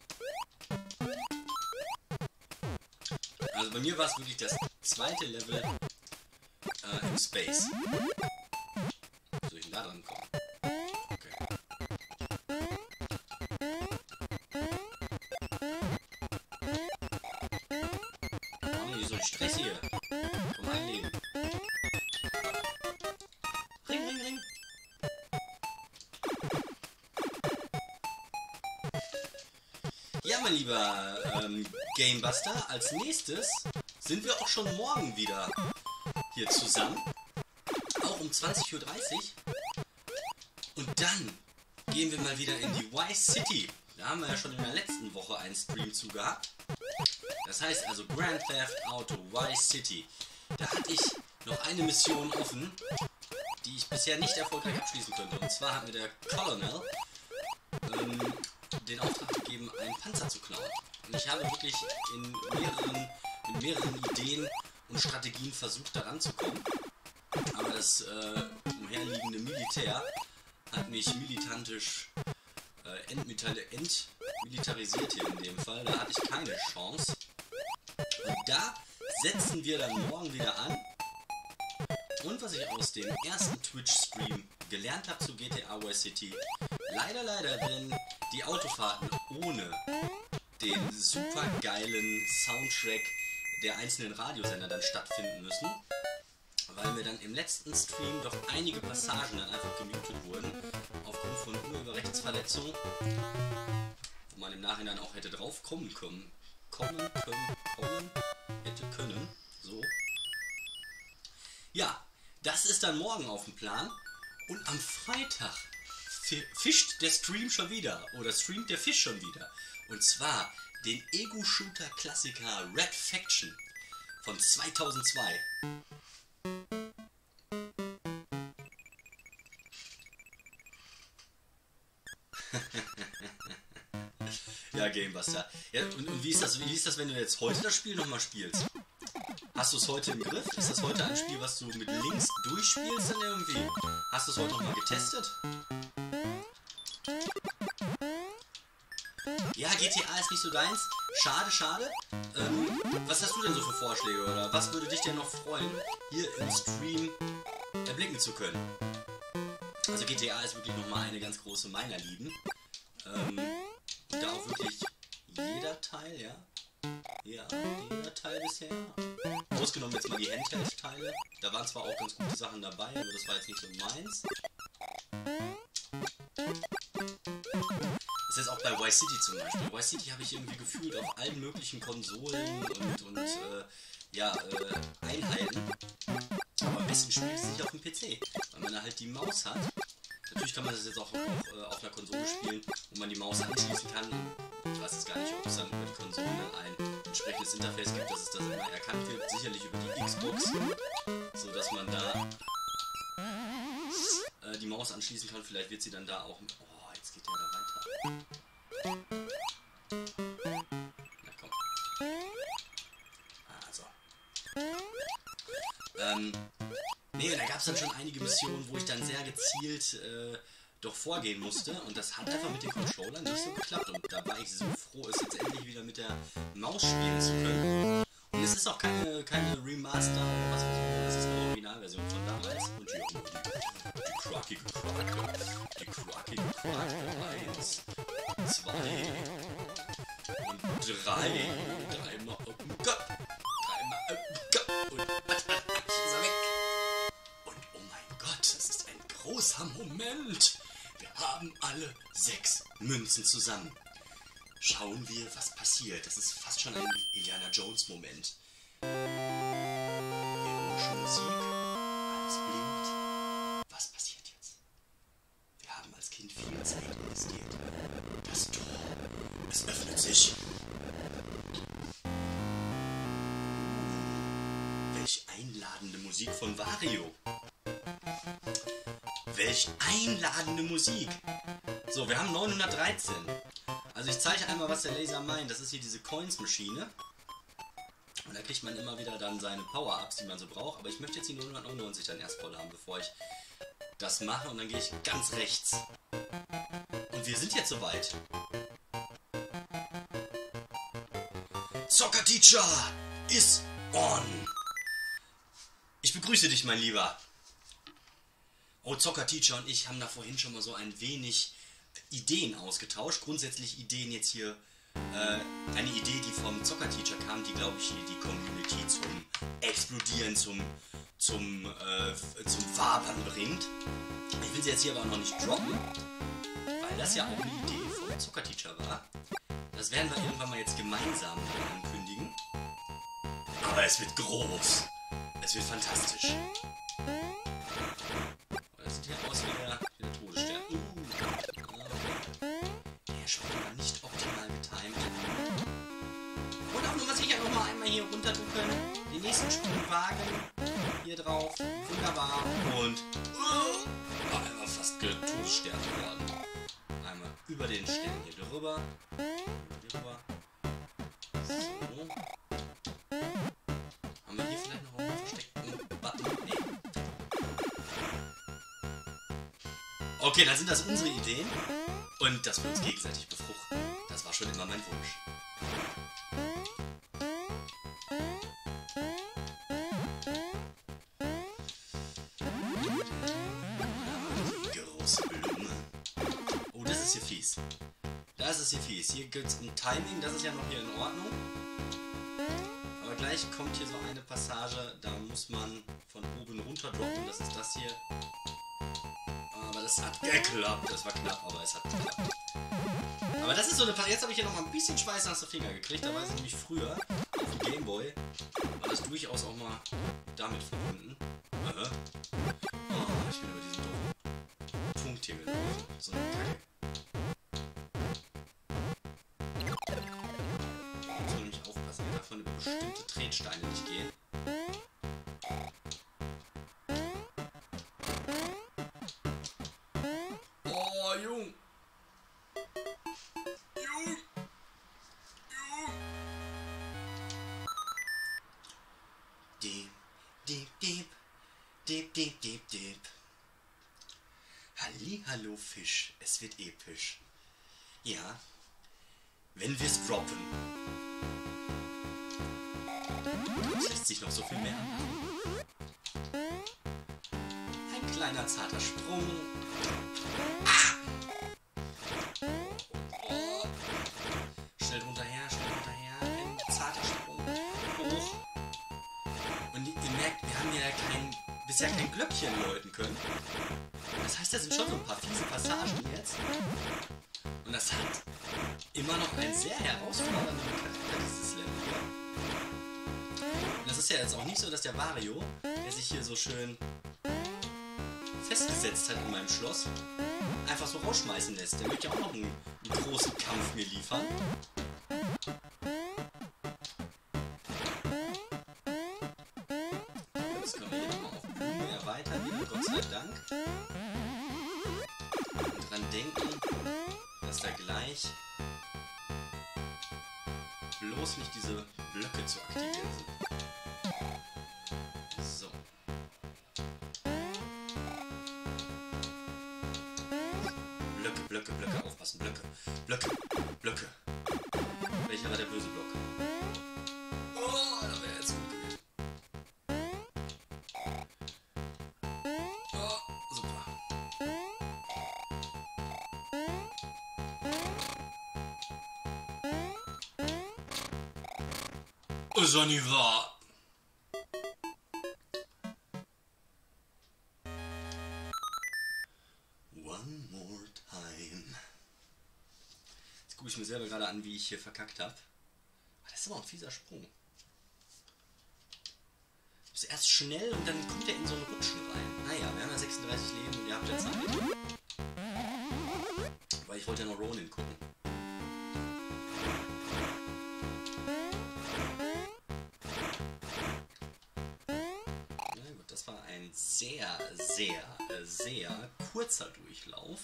Also bei mir war es wirklich das zweite Level äh, im Space. Soll ich denn da dran kommen? Okay. Oh, nicht so ein Stress hier. Komm, ein Leben. Ring, ring, ring. Ja, mein lieber ähm, Gamebuster, als nächstes sind wir auch schon morgen wieder hier zusammen. Auch um zwanzig Uhr dreißig. Und dann gehen wir mal wieder in die Vice City. Da haben wir ja schon in der letzten Woche einen Stream zu gehabt. Das heißt also Grand Theft Auto Vice City. Da hatte ich noch eine Mission offen, die ich bisher nicht erfolgreich abschließen konnte. Und zwar hat mir der Colonel ähm, den Auftrag gegeben, einen Panzer zu klauen. Und ich habe wirklich in mehreren, in mehreren Ideen und Strategien versucht, daran zu kommen. Aber das äh, umherliegende Militär hat mich militantisch äh, entmilitarisiert hier in dem Fall. Da hatte ich keine Chance. Und da setzen wir dann morgen wieder an. Und was ich aus dem ersten Twitch-Stream gelernt habe zu G T A Vice City, leider, leider werden die Autofahrten ohne den super geilen Soundtrack der einzelnen Radiosender dann stattfinden müssen, weil mir dann im letzten Stream doch einige Passagen dann einfach gemutet wurden, aufgrund von Urheberrechtsverletzung, wo man im Nachhinein auch hätte drauf kommen können, kommen können, kommen, hätte können, so. Ja, das ist dann morgen auf dem Plan und am Freitag fischt der Stream schon wieder, oder streamt der Fisch schon wieder, und zwar den Ego-Shooter-Klassiker Red Faction von zweitausendzwei. Ja, Gamebuster. Ja, und, und wie ist das, wie ist das, wenn du jetzt heute das Spiel nochmal spielst? Hast du es heute im Griff? Ist das heute ein Spiel, was du mit links durchspielst dann irgendwie? Hast du es heute nochmal getestet? Ja, G T A ist nicht so deins. Schade, schade. Ähm, was hast du denn so für Vorschläge oder was würde dich denn noch freuen, hier im Stream erblicken zu können? Also G T A ist wirklich nochmal eine ganz große meiner Lieben. Ähm, da auch wirklich jeder Teil, ja. Ja, jeder Teil bisher. Ausgenommen jetzt mal die Handheld-Teile. Da waren zwar auch ganz gute Sachen dabei, aber das war jetzt nicht so meins. Ist jetzt auch bei Vice City zum Beispiel. Vice City habe ich irgendwie gefühlt auf allen möglichen Konsolen und, und äh, ja, äh, Einheiten. Aber am besten spielt es sich auf dem P C, weil man da halt die Maus hat. Natürlich kann man das jetzt auch, auch äh, auf einer Konsole spielen, wo man die Maus anschließen kann. Ich weiß jetzt gar nicht, ob es dann über die Konsolen dann ein entsprechendes Interface gibt, dass es das immer erkannt wird. Sicherlich über die Xbox, so dass man da äh, die Maus anschließen kann. Vielleicht wird sie dann da auch... Oh, jetzt geht der da weiter. Na komm. Also. Ähm... Nee, da gab es dann schon einige Missionen, wo ich dann sehr gezielt äh, doch vorgehen musste. Und das hat einfach mit den Controllern nicht so geklappt. Und da war ich so froh, es jetzt endlich wieder mit der Maus spielen zu können. Und es ist auch keine, keine Remaster oder was weiß ich. Das ist eine Originalversion von damals. Und hier die, die quackige Krake. Die quackige Krake. Eins, zwei und drei. Dreimal auf den Kopf. Dreimal auf den Kopf. Und ist er weg. Das ist ein großer Moment. Wir haben alle sechs Münzen zusammen. Schauen wir, was passiert. Das ist fast schon ein Indiana Jones Moment. Heroische Musik. Alles blinkt. Was passiert jetzt? Wir haben als Kind viel Zeit investiert. Das Tor. Es öffnet sich. Welch einladende Musik von Wario. Welch einladende Musik! So, wir haben neunhundertdreizehn. Also ich zeige einmal, was der Laser meint. Das ist hier diese Coins-Maschine. Und da kriegt man immer wieder dann seine Power-Ups, die man so braucht. Aber ich möchte jetzt die hundertneunundneunzig dann erst voll haben, bevor ich das mache. Und dann gehe ich ganz rechts. Und wir sind jetzt soweit. Soccer Teacher is on. Ich begrüße dich, mein Lieber. Oh, Soccer Teacher und ich haben da vorhin schon mal so ein wenig Ideen ausgetauscht. Grundsätzlich Ideen jetzt hier. Äh, eine Idee, die vom Soccer Teacher kam, die, glaube ich, die Community zum Explodieren, zum, zum, äh, zum Wabern bringt. Ich will sie jetzt hier aber auch noch nicht droppen, weil das ja auch eine Idee vom Soccer Teacher war. Das werden wir irgendwann mal jetzt gemeinsam ankündigen. Aber es wird groß. Es wird fantastisch. Das sieht ja aus wie der, wie der Todesstern. Uh, der Sprung war nicht optimal getimt. Und auch nochmal sicher nochmal einmal hier runter können. Den nächsten Sprung wagen. Hier drauf. Wunderbar. Und uh, war einmal fast Todesstern geworden. Einmal über den Stern hier drüber. Hier drüber. So. Haben wir hier vielleicht noch einen versteckten Button? Nee. Okay, dann sind das unsere Ideen. Und dass wir uns gegenseitig befruchten. Das war schon immer mein Wunsch. Große Blume. Oh, das ist hier fies. Das ist hier fies. Hier geht es um Timing. Das ist ja noch hier in Ordnung. Aber gleich kommt hier so eine Passage. Da muss man von oben runter droppen. Das ist das hier. Aber das hat geklappt. Das war knapp, aber es hat geklappt. Aber das ist so eine Passage. Jetzt habe ich hier noch mal ein bisschen Schweiß aus den Finger gekriegt. Da weiß ich nämlich früher auf dem Gameboy war das durchaus auch mal damit verbunden. Aha. Oh, ich bin über diesen doofen Punkt hier gelaufen. So eine Kacke. Da muss man nämlich aufpassen. Man darf von über bestimmte Tretsteine nicht gehen. Oh, Jung! Jung! Jung! Deep, deep, deep, deep, deep, deep, deep. Hallihallo Fisch, es wird episch. Ja, wenn wir es droppen. Es lässt sich noch so viel mehr machen. Ein kleiner zarter Sprung. Ah! Oh, oh. Schnell drunter her, schnell drunter her. Ein zarter Sprung. Hoch. Und ihr merkt, wir haben ja kein, bisher kein Glöckchen läuten können. Das heißt, da sind schon so ein paar fiese Passagen jetzt. Und das hat immer noch einen sehr herausfordernden Charakter, dieses Level hier. Und das ist ja jetzt auch nicht so, dass der Wario, der sich hier so schön festgesetzt hat in meinem Schloss, einfach so rausschmeißen lässt. Der möchte ja auch noch einen, einen großen Kampf mir liefern. Jetzt können wir hier nochmal auf Blume erweitern, wieder, Gott sei Dank. Und dran denken, dass da gleich bloß nicht diese Blöcke zu aktivieren sind. So. Blöcke, Blöcke, Blöcke, aufpassen, Blöcke, Blöcke, Blöcke. Welcher war der böse Block? Oh, da wäre jetzt gut gewesen. Oh, super. Ist doch nicht wahr. One more time. Jetzt gucke ich mir selber gerade an, wie ich hier verkackt habe. Das ist aber ein fieser Sprung. Das ist erst schnell und dann kommt er in so einen Rutschen rein. Naja, wir haben ja sechsunddreißig Leben und ihr habt ja Zeit. Weil ich wollte ja noch Ronin gucken. Na gut, das war ein sehr, sehr, sehr kurzer Durchlauf.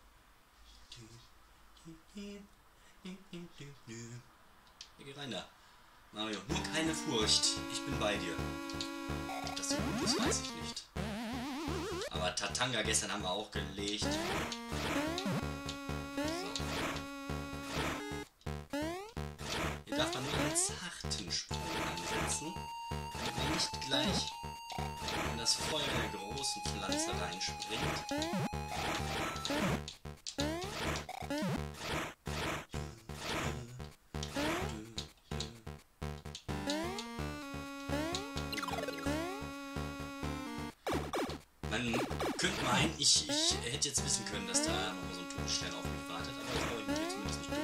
Hier, geh rein da. Mario, nur keine Furcht. Ich bin bei dir. Ob das so gut ist, weiß ich nicht. Aber Tatanga gestern haben wir auch gelegt. So. Hier darf man nur einen zarten Sprung ansetzen, damit man nicht gleich in das Feuer der großen Pflanze reinspringt. Man könnte meinen, ich, ich hätte jetzt wissen können, dass da noch so ein Todesstern auf mich wartet, aber das brauche ich mir zumindest nicht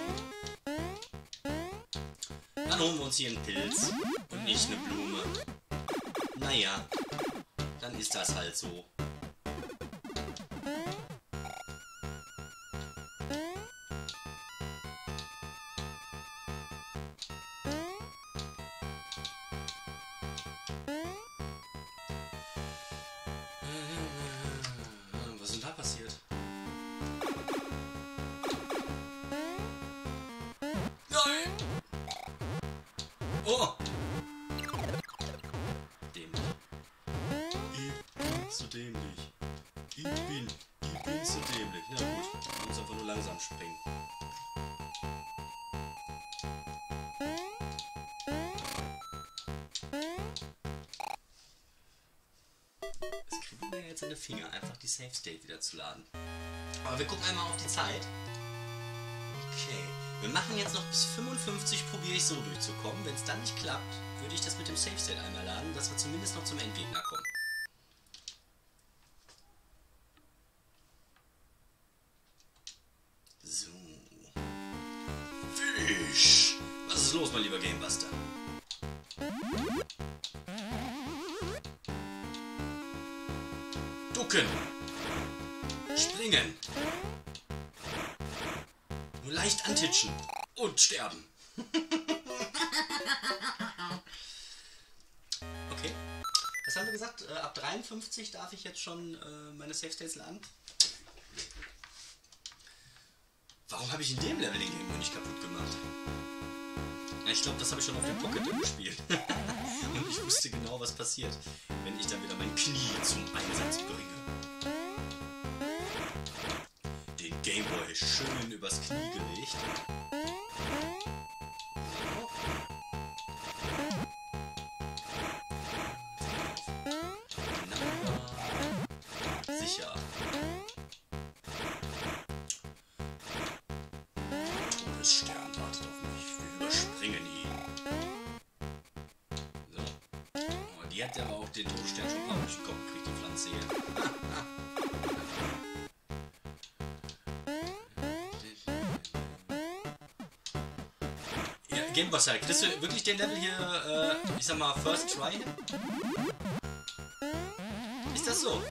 tun. Dann holen wir uns hier einen Pilz und nicht eine Blume. Naja, dann ist das halt so. Was ist denn da passiert? Nein! Oh! Dämlich. Ich bin zu dämlich. Ich bin, ich bin zu dämlich. Ja gut, man muss einfach nur langsam springen. Es kriegt mir jetzt in den Finger, einfach die Save State wieder zu laden. Aber wir gucken einmal auf die Zeit. Okay. Wir machen jetzt noch bis fünfundfünfzig, probiere ich so durchzukommen. Wenn es dann nicht klappt, würde ich das mit dem Save State einmal laden, dass wir zumindest noch zum Endgegner kommen. So. Fisch! Was ist los, mein lieber Gamebuster? Ducken! Springen! Nur leicht antitschen und sterben. Okay. Was haben wir gesagt? Äh, ab dreiundfünfzig darf ich jetzt schon äh, meine Save States laden? Warum habe ich in dem Level den Game nicht kaputt gemacht? Ja, ich glaube, das habe ich schon auf dem Pocket gespielt. Und ich wusste genau, was passiert, wenn ich dann wieder mein Knie zum Einsatz bringe. Den Gameboy schön übers Knie gelegt. So. Sicher. Todesstern wartet auf mich. Wir überspringen ihn. So. Oh, die hat aber auch den Todesstern schon mal durch den Kopf gekriegt, die Pflanze hier. Ja, Gamebuster, kriegst du wirklich den Level hier, äh, ich sag mal, First Try hin? Ist das so?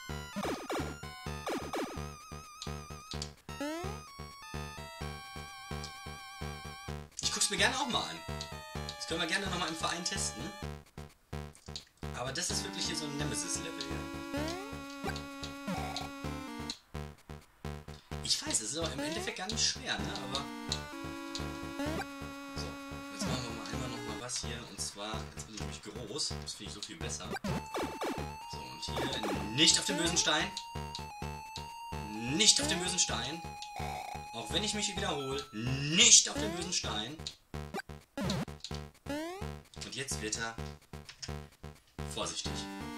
Ich guck's mir gerne auch mal an. Das können wir gerne nochmal im Verein testen. Aber das ist wirklich hier so ein Nemesis-Level hier. Ich weiß, es ist auch im Endeffekt gar nicht schwer, ne? Aber... So, jetzt machen wir mal einmal nochmal was hier. Und zwar, jetzt bin ich nämlich groß. Das finde ich so viel besser. So, und hier nicht auf den bösen Stein. Nicht auf den bösen Stein. Auch wenn ich mich wiederhole, nicht auf den bösen Stein. Und jetzt wird er vorsichtig.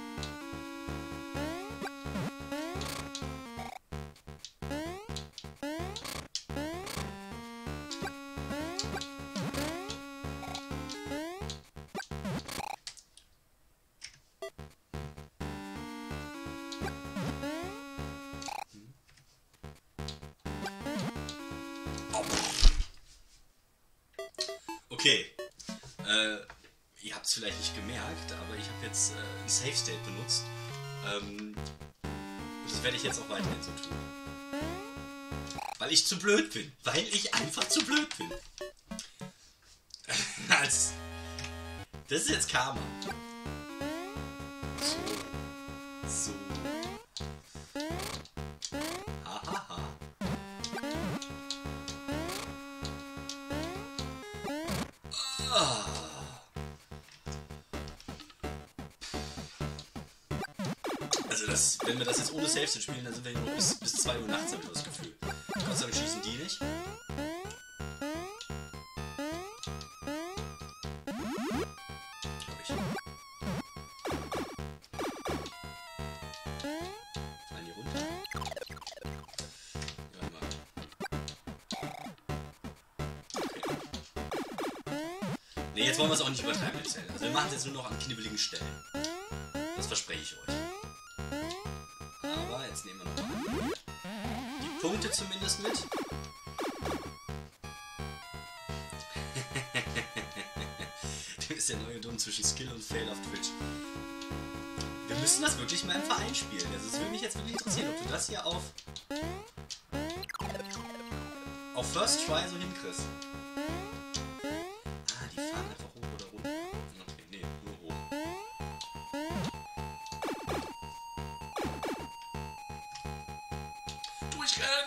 Okay, äh, ihr habt es vielleicht nicht gemerkt, aber ich habe jetzt äh, ein Save State benutzt. Ähm, und das werde ich jetzt auch weiterhin so tun. Weil ich zu blöd bin. Weil ich einfach zu blöd bin. Das ist jetzt Karma. So. So. Hahaha. Ah. Also das, wenn wir das jetzt ohne Save-State spielen, dann sind wir hier noch bis, bis zwei Uhr nachts, habe ich das Gefühl. Gott sei Dank schießen die nicht. Hab ich. Fallen die runter? Ja, immer. Ne, jetzt wollen wir es auch nicht übertreiben, jetzt. Also wir machen es jetzt nur noch an knibbeligen Stellen. Das verspreche ich euch. Aber jetzt nehmen wir noch mal die Punkte zumindest mit. Du bist der neue Dumm zwischen Skill und Fail auf Twitch. Wir müssen das wirklich mal im Verein spielen. Also es würde mich jetzt wirklich interessieren, ob du das hier auf auf First Try so hinkriegst. Ah, die fahren einfach hoch oder runter. Okay, nee, nur hoch. Durchrennen!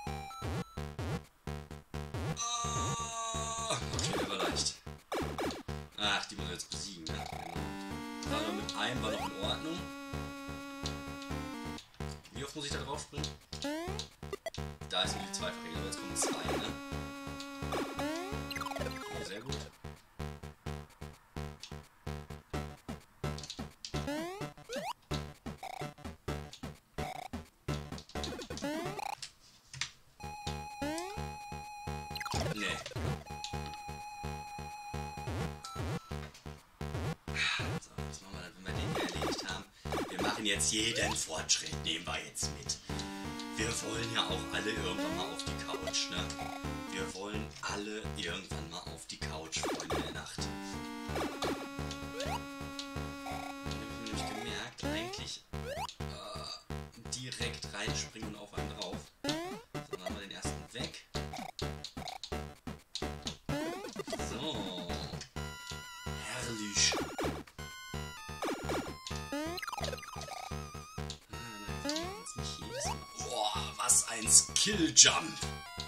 Oh, okay, der war leicht. Ach, die muss er jetzt besiegen, ne? War noch mit einem, war noch in Ordnung. Wie oft muss ich da drauf springen? Da ist nur die Zweifache, aber jetzt kommen zwei, ne? Oh, sehr gut. Nee. So, was machen wir dann, wenn wir den hier erledigt haben? Wir machen jetzt jeden Fortschritt, nehmen wir jetzt mit. Wir wollen ja auch alle irgendwann mal auf die Couch, ne? Wir wollen alle irgendwann mal auf die Couch, Freunde der Nacht. Ich habe mir nämlich gemerkt, eigentlich äh, direkt reinspringen und auf einen drauf. So, dann haben wir den ersten weg. So. Herrlich. Jetzt nicht jedes Mal. Boah, was ein Skilljump.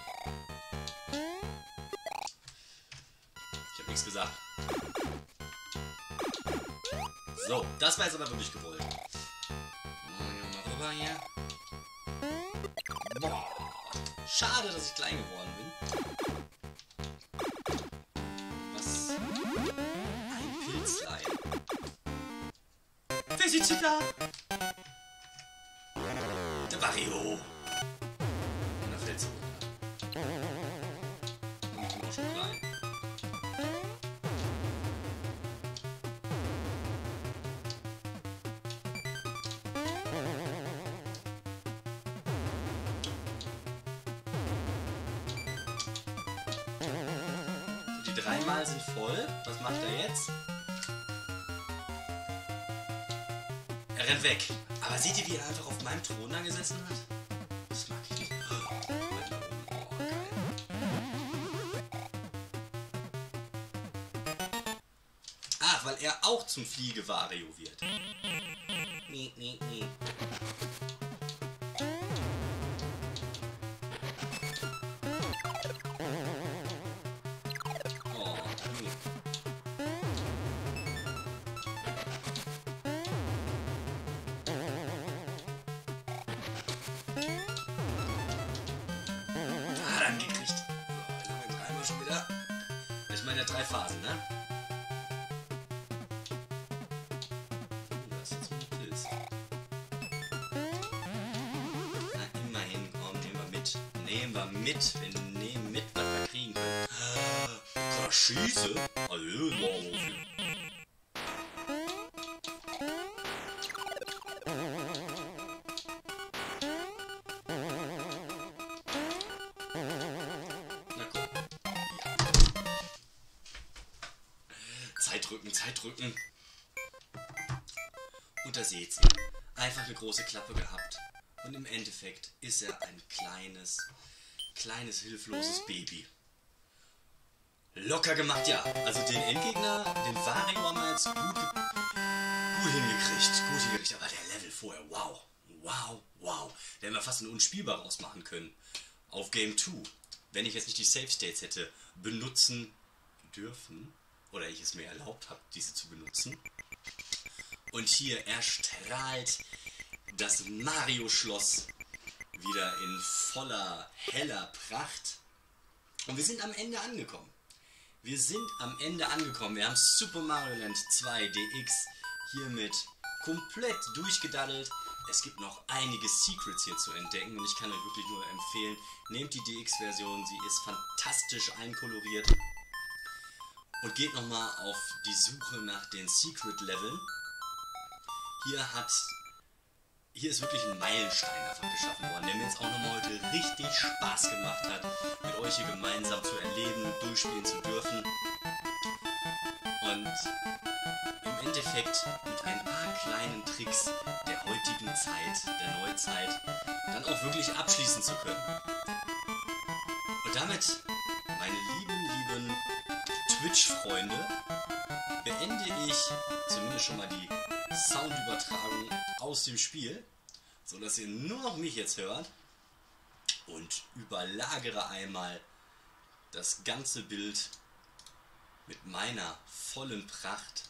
Ich hab nichts gesagt. So, das war jetzt aber wirklich gewollt. Mal rüber hier. Boah. Schade, dass ich klein geworden bin. Was? Ein Pilzlein. Wer sitzt denn da? Der Wario. Und da fällt sie runter. Und ich bin auch schon klein. Die dreimal sind voll. Was macht er jetzt? Er rennt weg. Aber seht ihr, wie er einfach auf meinem Thron da gesessen hat? Das mag ich nicht. Oh, geil. Ach, weil er auch zum Fliege-Wario wird. Nee, nee, nee. Ich meine ja drei Phasen, ne? Oh, das ist jetzt ein Pilz. Na, immerhin, komm, nehmen wir mit. Nehmen wir mit. Wir nehmen mit, was wir kriegen können. Verschieße? Also, Zeitrücken, Zeitrücken. Und da seht ihr, einfach eine große Klappe gehabt. Und im Endeffekt ist er ein kleines, kleines, hilfloses Baby. Locker gemacht, ja. Also den Endgegner, den Wario haben wir jetzt gut, gut hingekriegt. Gut hingekriegt, aber der Level vorher, wow. Wow, wow. Da hätten wir fast ein unspielbar rausmachen können. Auf Game zwei. Wenn ich jetzt nicht die Save States hätte benutzen dürfen. Oder ich es mir erlaubt habe, diese zu benutzen. Und hier, er strahlt das Mario-Schloss wieder in voller, heller Pracht. Und wir sind am Ende angekommen. Wir sind am Ende angekommen. Wir haben Super Mario Land zwei D X hiermit komplett durchgedaddelt. Es gibt noch einige Secrets hier zu entdecken und ich kann euch wirklich nur empfehlen, nehmt die D X-Version, sie ist fantastisch einkoloriert. Und geht nochmal auf die Suche nach den Secret-Leveln. Hier hat... Hier ist wirklich ein Meilenstein davon geschaffen worden, der mir jetzt auch nochmal heute richtig Spaß gemacht hat, mit euch hier gemeinsam zu erleben, durchspielen zu dürfen. Und im Endeffekt mit ein paar kleinen Tricks der heutigen Zeit, der Neuzeit, dann auch wirklich abschließen zu können. Und damit, meine lieben, lieben Twitch-Freunde, beende ich zumindest schon mal die Soundübertragung aus dem Spiel, so dass ihr nur noch mich jetzt hört, und überlagere einmal das ganze Bild mit meiner vollen Pracht.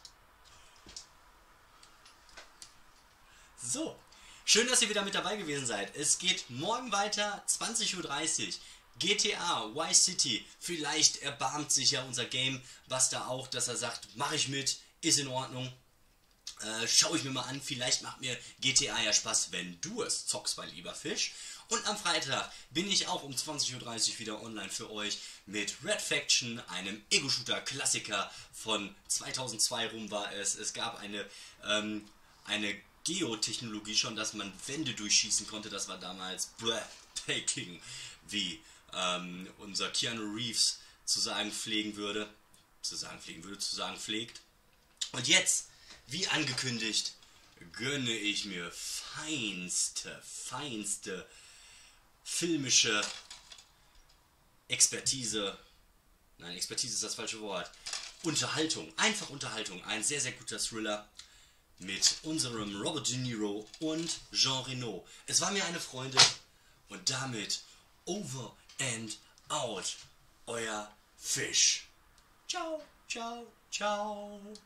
So, schön, dass ihr wieder mit dabei gewesen seid. Es geht morgen weiter, zwanzig Uhr dreißig. G T A, Vice City. Vielleicht erbarmt sich ja unser Game, was da auch, dass er sagt, mache ich mit, ist in Ordnung. Äh, schaue ich mir mal an, vielleicht macht mir G T A ja Spaß, wenn du es zockst, mein lieber Fisch. Und am Freitag bin ich auch um zwanzig Uhr dreißig wieder online für euch mit Red Faction, einem Ego-Shooter-Klassiker von zweitausendzwei rum war es. Es gab eine, ähm, eine Geotechnologie schon, dass man Wände durchschießen konnte. Das war damals breathtaking, wie ähm, unser Keanu Reeves zu sagen pflegen würde. Zu sagen pflegen würde, zu sagen pflegt. Und jetzt, wie angekündigt, gönne ich mir feinste, feinste filmische Expertise. Nein, Expertise ist das falsche Wort. Unterhaltung, einfach Unterhaltung. Ein sehr, sehr guter Thriller mit unserem Robert De Niro und Jean Reno. Es war mir eine Freude und damit over and out, euer Fisch. Ciao, ciao, ciao.